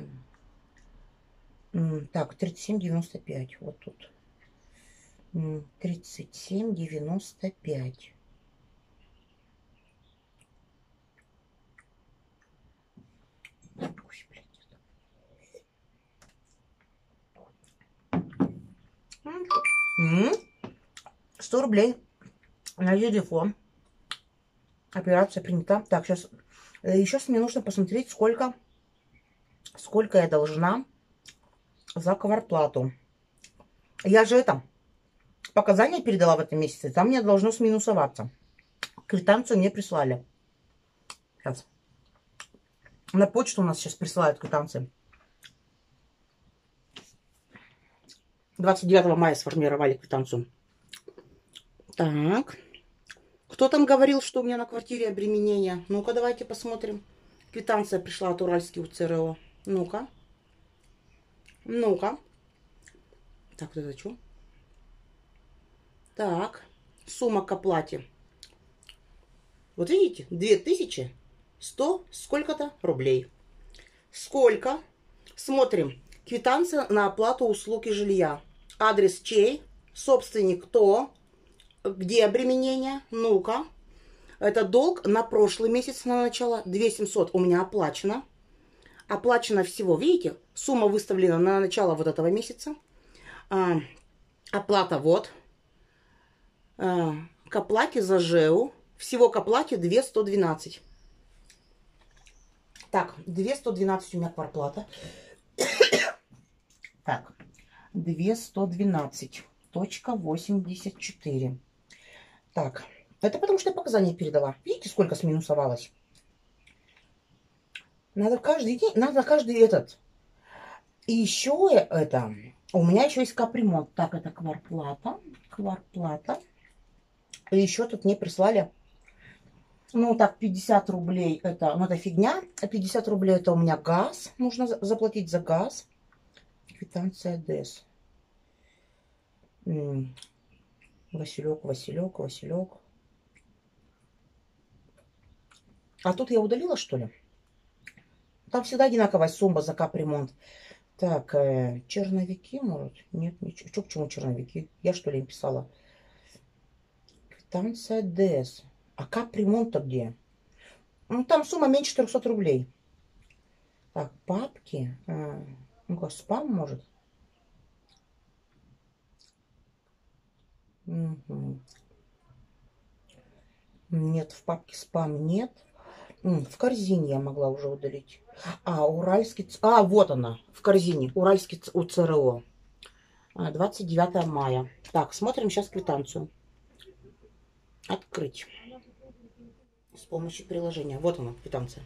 так, тридцать семь девяносто пять. Вот тут. тридцать семь девяносто пять. сто рублей на телефон. Операция принята. Так, сейчас еще мне нужно посмотреть, сколько, сколько я должна за квартплату. Я же это показания передала в этом месяце. Там мне должно сминусоваться. Квитанцию мне прислали. Сейчас. На почту у нас сейчас присылают квитанции. двадцать девятого мая сформировали квитанцию. Так. Кто там говорил, что у меня на квартире обременение? Ну-ка, давайте посмотрим. Квитанция пришла от Уральский УЦРО. Ну-ка. Ну-ка. Так, вот это что? Так. сумма к оплате. Вот видите, две тысячи сто сколько-то рублей. Сколько? Смотрим. Квитанция на оплату услуг и жилья. Адрес чей? Собственник кто? Где обременение? Ну-ка. Это долг на прошлый месяц, на начало. две тысячи семьсот у меня оплачено. Оплачено всего, видите? Сумма выставлена на начало вот этого месяца. А, оплата вот. А, к оплате за ЖЭУ. Всего к оплате две тысячи сто двенадцать. Так, две тысячи сто двенадцать у меня квартплата. Так, две тысячи сто двенадцать точка восемьдесят четыре. Так, это потому что я показания передала. Видите, сколько сминусовалось? Надо каждый день, надо каждый этот. И еще это, у меня еще есть капремонт. Так, это квартплата, квартплата. И еще тут мне прислали, ну так, пятьдесят рублей, это, ну это фигня. А пятьдесят рублей это у меня газ, нужно заплатить за газ. Квитанция ДЭС. Василек, Василек, Василек. А тут я удалила, что ли? Там всегда одинаковая сумма за капремонт. Так, э, черновики, может? Нет, ничего. Чё, к чему черновики? Я что ли им писала? Квитанция ДЭС. А капремонт-то где? Ну, там сумма меньше трёхсот рублей. Так, папки. А, ну-ка, спам, может? Угу. Нет, в папке спам нет. В корзине я могла уже удалить. А, уральский... А, вот она, в корзине. Уральский УЦРО. двадцать девятое мая. Так, смотрим сейчас квитанцию. Открыть. С помощью приложения. Вот она, квитанция.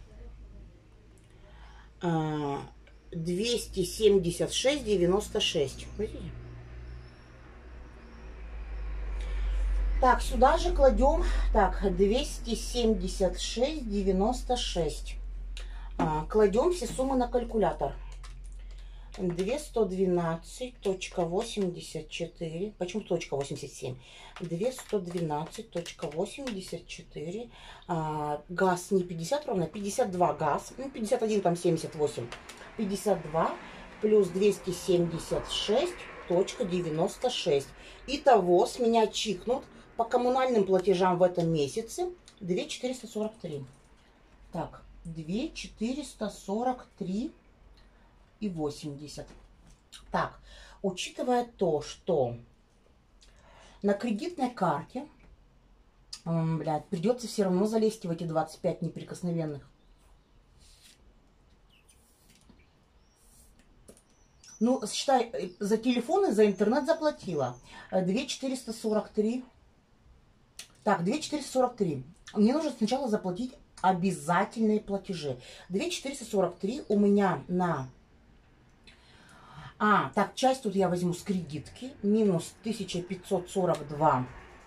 двести семьдесят шесть девяносто шесть. Видите? Так, сюда же кладем, так, двести семьдесят шесть девяносто шесть. А, кладем все суммы на калькулятор. двести сто двенадцать точка восемьдесят четыре. Почему точка восемьдесят семь? двести сто двенадцать точка восемьдесят четыре. А, газ не пятьдесят ровно, пятьдесят два газ. Ну, пятьдесят один, там семьдесят восемь. пятьдесят два плюс двести семьдесят шесть точка девяносто шесть. Итого с меня чикнут по коммунальным платежам в этом месяце две тысячи четыреста сорок три. Так, две тысячи четыреста сорок три и восемьдесят. Так, учитывая то, что на кредитной карте, блядь, придется все равно залезть в эти двадцать пять неприкосновенных. Ну, считай, за телефон и за интернет заплатила. две тысячи четыреста сорок три. Так, две тысячи четыреста сорок три. Мне нужно сначала заплатить обязательные платежи. две тысячи четыреста сорок три у меня на... А, так, часть тут я возьму с кредитки. Минус тысяча пятьсот сорок два.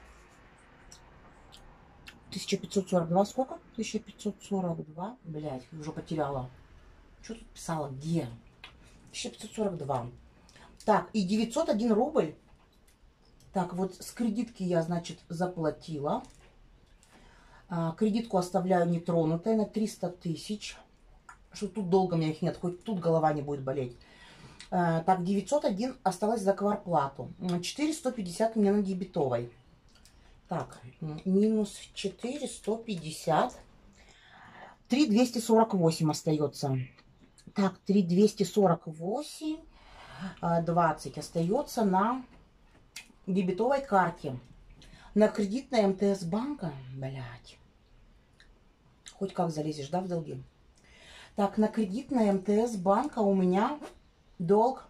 тысяча пятьсот сорок два сколько? тысяча пятьсот сорок два. Блядь, уже потеряла. Что тут писала? Где? тысяча пятьсот сорок два. Так, и девятьсот один рубль. Так, вот с кредитки я, значит, заплатила. А, кредитку оставляю нетронутой на триста тысяч. Что тут долго у меня их нет, хоть тут голова не будет болеть. А, так, девятьсот один осталось за квартплату. четыреста пятьдесят у меня на дебетовой. Так, минус четыре сто пятьдесят. три двести сорок восемь остается. Так, три двести сорок восемь. двадцать остается на дебетовой карте. На кредитной МТС банка, блядь. Хоть как залезешь, да, в долги? Так, на кредитной МТС банка у меня долг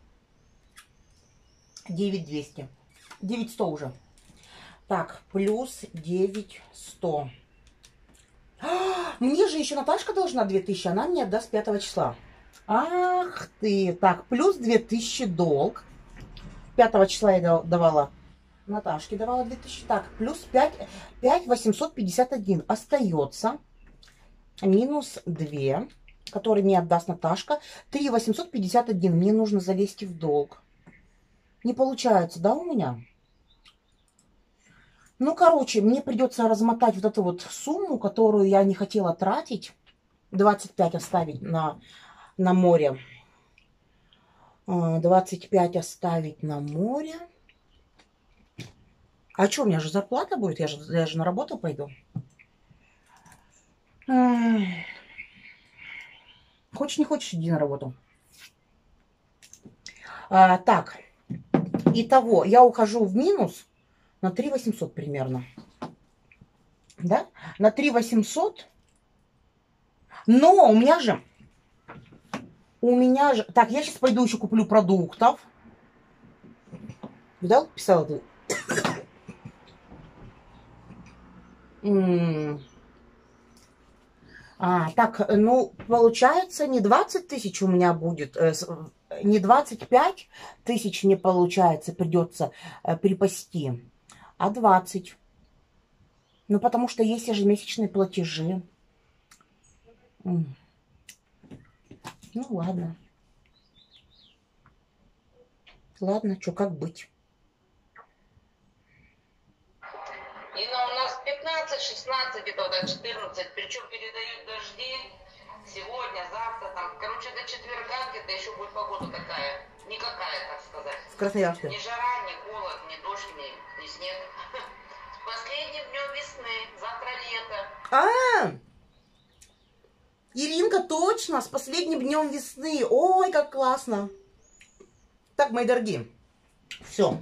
девять двести. девять сто уже. Так, плюс девять сто. А, мне же еще Наташка должна две тысячи, она мне отдаст пятого числа. Ах ты. Так, плюс две тысячи долг. пятого числа я давала Наташке, давала две тысячи. Так, плюс пять тысяч восемьсот пятьдесят один остается. Минус два, который мне отдаст Наташка. три тысячи восемьсот пятьдесят один. Мне нужно залезть в долг. Не получается, да, у меня? Ну, короче, мне придется размотать вот эту вот сумму, которую я не хотела тратить. двадцать пять оставить на, на море. двадцать пять оставить на море. А что, у меня же зарплата будет? Я же, я же на работу пойду. Хочешь, не хочешь, иди на работу. А, так, итого, я ухожу в минус на три восемьсот примерно. Да? На три восемьсот. Но у меня же... У меня же... Так, я сейчас пойду еще куплю продуктов. Видал? Писала ты. А, так, ну, получается, не двадцать тысяч у меня будет, э, не двадцать пять тысяч мне, получается, придется э, припасти, а двадцать. Ну, потому что есть ежемесячные платежи. Ну, ладно. Ладно, что, как быть? И на у нас пятнадцать-шестнадцать, где-то до четырнадцать, причем передают дожди сегодня, завтра, там, короче, до четверга где-то еще будет погода такая, никакая, так сказать. В Красноярске. Ни жара, ни холод, ни дождь, ни, ни снег. С последним днем весны, завтра лето. А, Иринка, точно, с последним днем весны. Ой, как классно. Так, мои дорогие, все.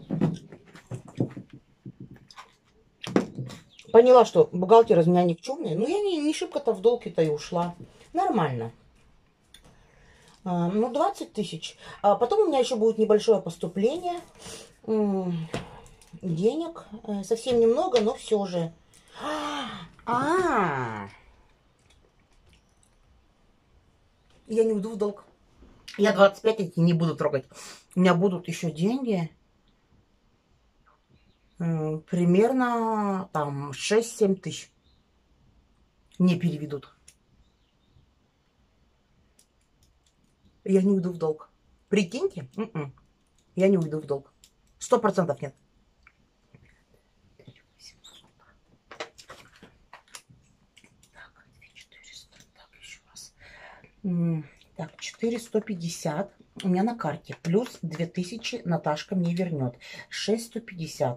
Поняла, что бухгалтер из меня никчемный. Но я не, не шибко-то в долг-то и ушла. Нормально. А, ну, двадцать тысяч. А потом у меня еще будет небольшое поступление. Денег. Совсем немного, но все же. А, я не уйду в долг. Я двадцать пять эти не буду трогать. У меня будут еще деньги. Примерно там шесть-семь тысяч не переведут. Я не уйду в долг. Прикиньте, м-м. Я не уйду в долг. Сто процентов нет. Так, четыреста. Так, еще раз. Так, четыреста пятьдесят у меня на карте. Плюс две тысячи Наташка мне вернет. шесть сто пятьдесят.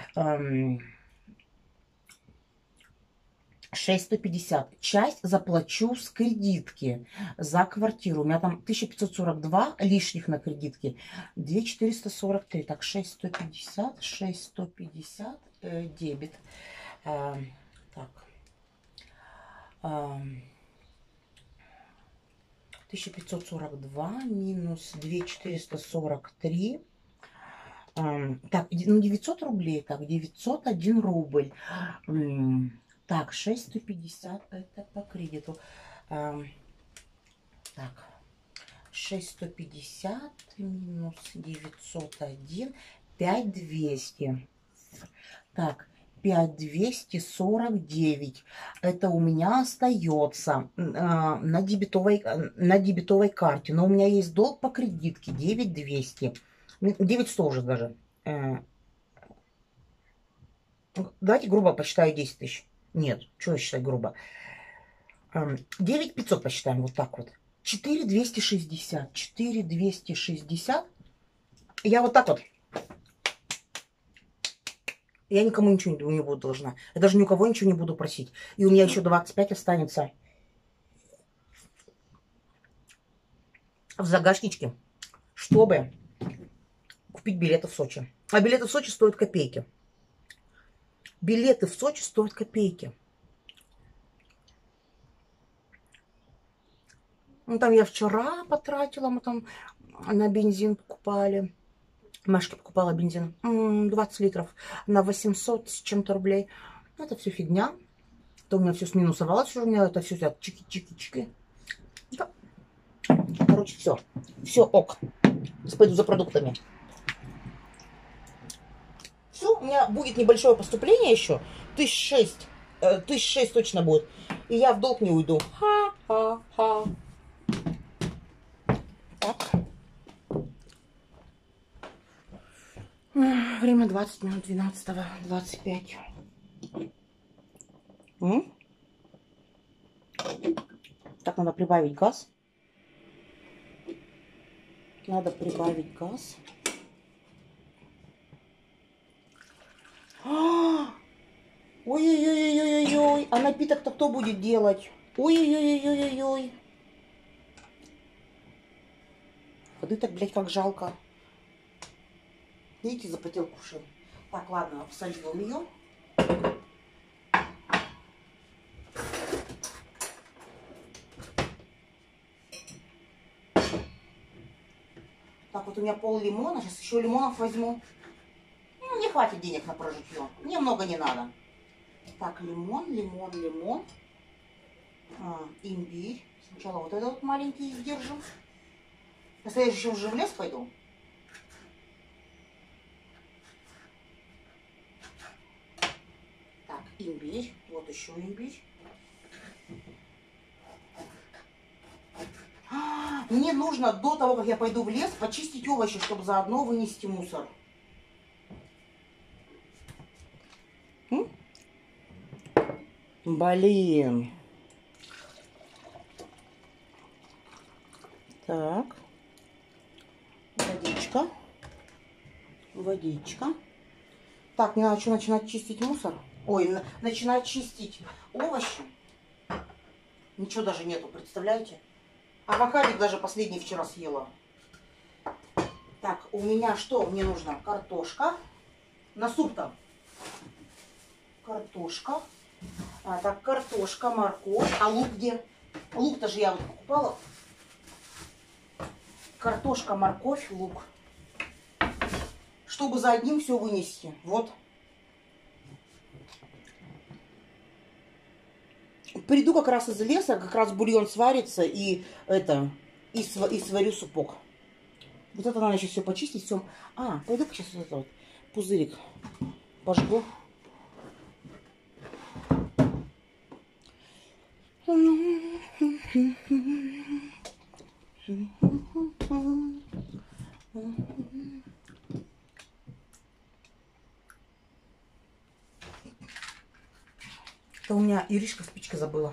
шесть сто пятьдесят. Часть заплачу с кредитки за квартиру. У меня там тысяча пятьсот сорок два лишних на кредитке. две тысячи четыреста сорок три. Так, шесть сто пятьдесят. шесть сто пятьдесят. Э, дебет. Э, так. Э, тысяча пятьсот сорок два минус две тысячи четыреста сорок три. Так, ну девятьсот рублей. Так, девятьсот один рубль. Так, шесть сто пятьдесят это по кредиту. Так, шесть сто пятьдесят минус девятьсот один. пять тысяч двести. Так, пять тысяч двести сорок девять. Это у меня остается на дебетовой, на дебетовой карте. Но у меня есть долг по кредитке девять тысяч двести. девять сто уже даже. Давайте грубо посчитаю десять тысяч. Нет, что я считаю грубо. девять тысяч пятьсот посчитаем вот так вот. четыре тысячи двести шестьдесят. четыре тысячи двести шестьдесят. Я вот так вот. Я никому ничего не буду должна. Я даже ни у кого ничего не буду просить. И у меня еще двадцать пять останется в загашничке, чтобы купить билеты в Сочи. А билеты в Сочи стоят копейки. Билеты в Сочи стоят копейки. Ну, там я вчера потратила, мы там на бензин покупали. Машке покупала бензин двадцать литров на восемьсот с чем-то рублей. Это все фигня. То у меня все сминусовалось, у меня это все чики-чики-чики. Да. Короче, все. Все ок. Пойду за продуктами. Все, у меня будет небольшое поступление еще. Тысяч шесть. Э, тысяч шесть точно будет. И я в долг не уйду. Ха-ха-ха. Так. Время двадцать минут двенадцатого, двадцать пять. М? Так, надо прибавить газ. Надо прибавить газ. Ой-ой-ой-ой-ой-ой. А напиток-то кто будет делать? Ой-ой-ой-ой-ой-ой. Воды так, блядь, как жалко. Видите, запотел кувшин. Так, ладно, всольем ее. Так, вот у меня пол лимона. Сейчас еще лимонов возьму. Ну, не хватит денег на прожитье. Мне много не надо. Так, лимон, лимон, лимон. А, имбирь. Сначала вот этот вот маленький держим. На следующий уже в лес пойду. Так, имбирь. Вот еще имбирь. А, мне нужно до того, как я пойду в лес, почистить овощи, чтобы заодно вынести мусор. М? Блин. Так. Водичка. Водичка. Так, мне надо что, начинать чистить мусор? Ой, на, начинать чистить овощи. Ничего даже нету, представляете? Авокадик даже последний вчера съела. Так, у меня что? Мне нужна картошка. На суп-то. Картошка. А, так, картошка, морковь. А лук где? Лук-то же я вот покупала. Картошка, морковь, лук. Чтобы за одним все вынести. Вот. Приду как раз из леса, как раз бульон сварится, и это, и, св, и сварю супок. Вот это надо еще все почистить, все. А, пойду-ка сейчас вот это вот пузырик пожгу. Это у меня Иришка спичка забыла.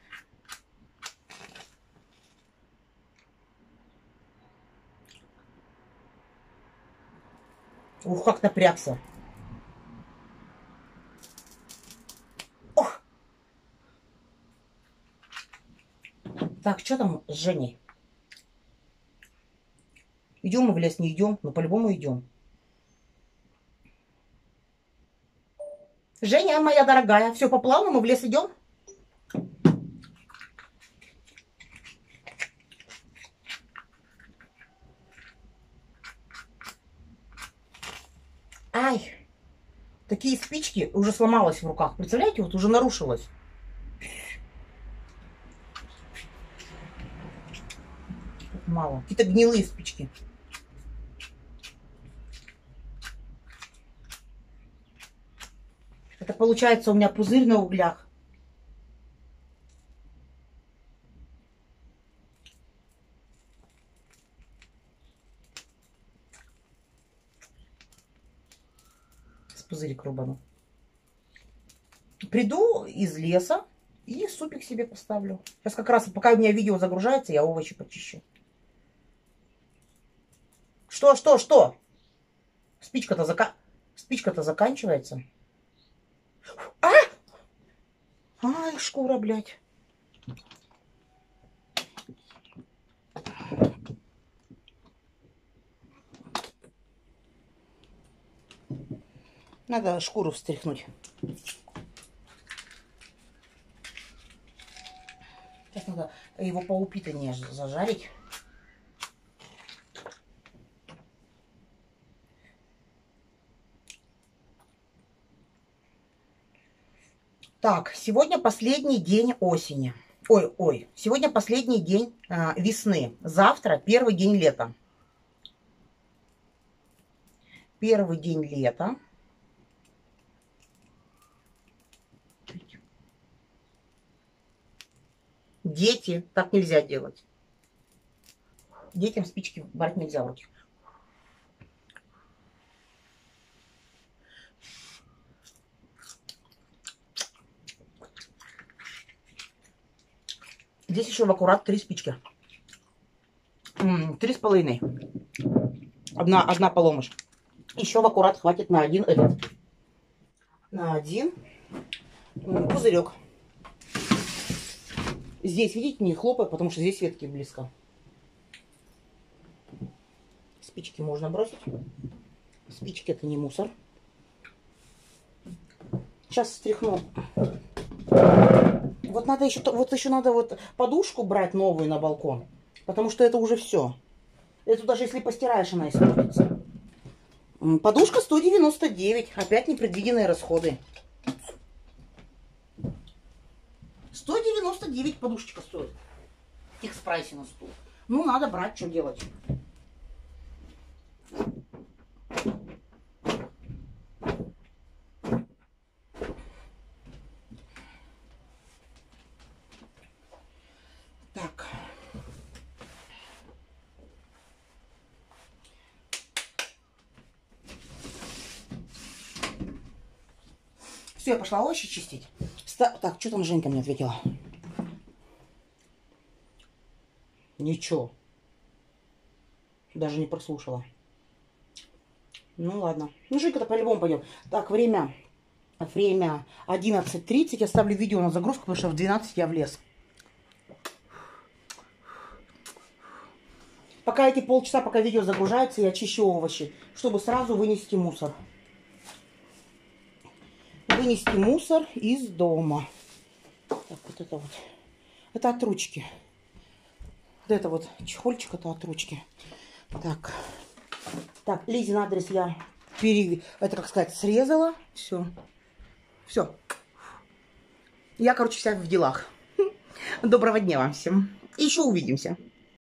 Ух, как напрягся. Ох. Так, что там с Женей? Идем мы в лес, не идем, но по-любому идем. Женя, моя дорогая, все по плану, мы в лес идем? Ай, такие спички уже сломалась в руках. Представляете, вот уже нарушилась. Мало. Какие-то гнилые спички. Это получается у меня пузырь на углях. С пузырик рубану. Приду из леса и супик себе поставлю. Сейчас как раз, пока у меня видео загружается, я овощи почищу. Что, что, что? Спичка-то зака... Спичка-то заканчивается. А! Ай, шкура, блядь. Надо шкуру встряхнуть. Сейчас надо его поупитаннее зажарить. Так, сегодня последний день осени. Ой, ой, сегодня последний день а, весны. Завтра первый день лета. Первый день лета. Дети, так нельзя делать. Детям спички брать нельзя в руки. Здесь еще в аккурат три спички. Три с половиной. Одна, одна поломыш. Еще в аккурат хватит на один этот. На один пузырек. Здесь, видите, не хлопает, потому что здесь ветки близко. Спички можно бросить. Спички это не мусор. Сейчас встряхну. Вот надо еще, вот еще надо вот подушку брать новую на балкон, потому что это уже все. Это даже если постираешь, она испортится. Подушка сто девяносто девять. Опять непредвиденные расходы. сто девяносто девять подушечка стоит. В фикс-прайсе на стул. Ну, надо брать, что делать. Так. Все, я пошла овощи чистить. Ста... Так, что там Женька мне ответила? Ничего. Даже не прослушала. Ну ладно. Ну, Женька-то по-любому пойдем. Так, время. Время одиннадцать тридцать. Я ставлю видео на загрузку, потому что в двенадцать я в лес. Пока эти полчаса, пока видео загружается, я чищу овощи, чтобы сразу вынести мусор. Вынести мусор из дома. Так, вот это вот. Это от ручки. Вот это вот чехольчик, это от ручки. Так. Так, Лизин адрес я пере... это, как сказать, срезала. Все. Все. Я, короче, вся в делах. Доброго дня вам всем. И еще увидимся.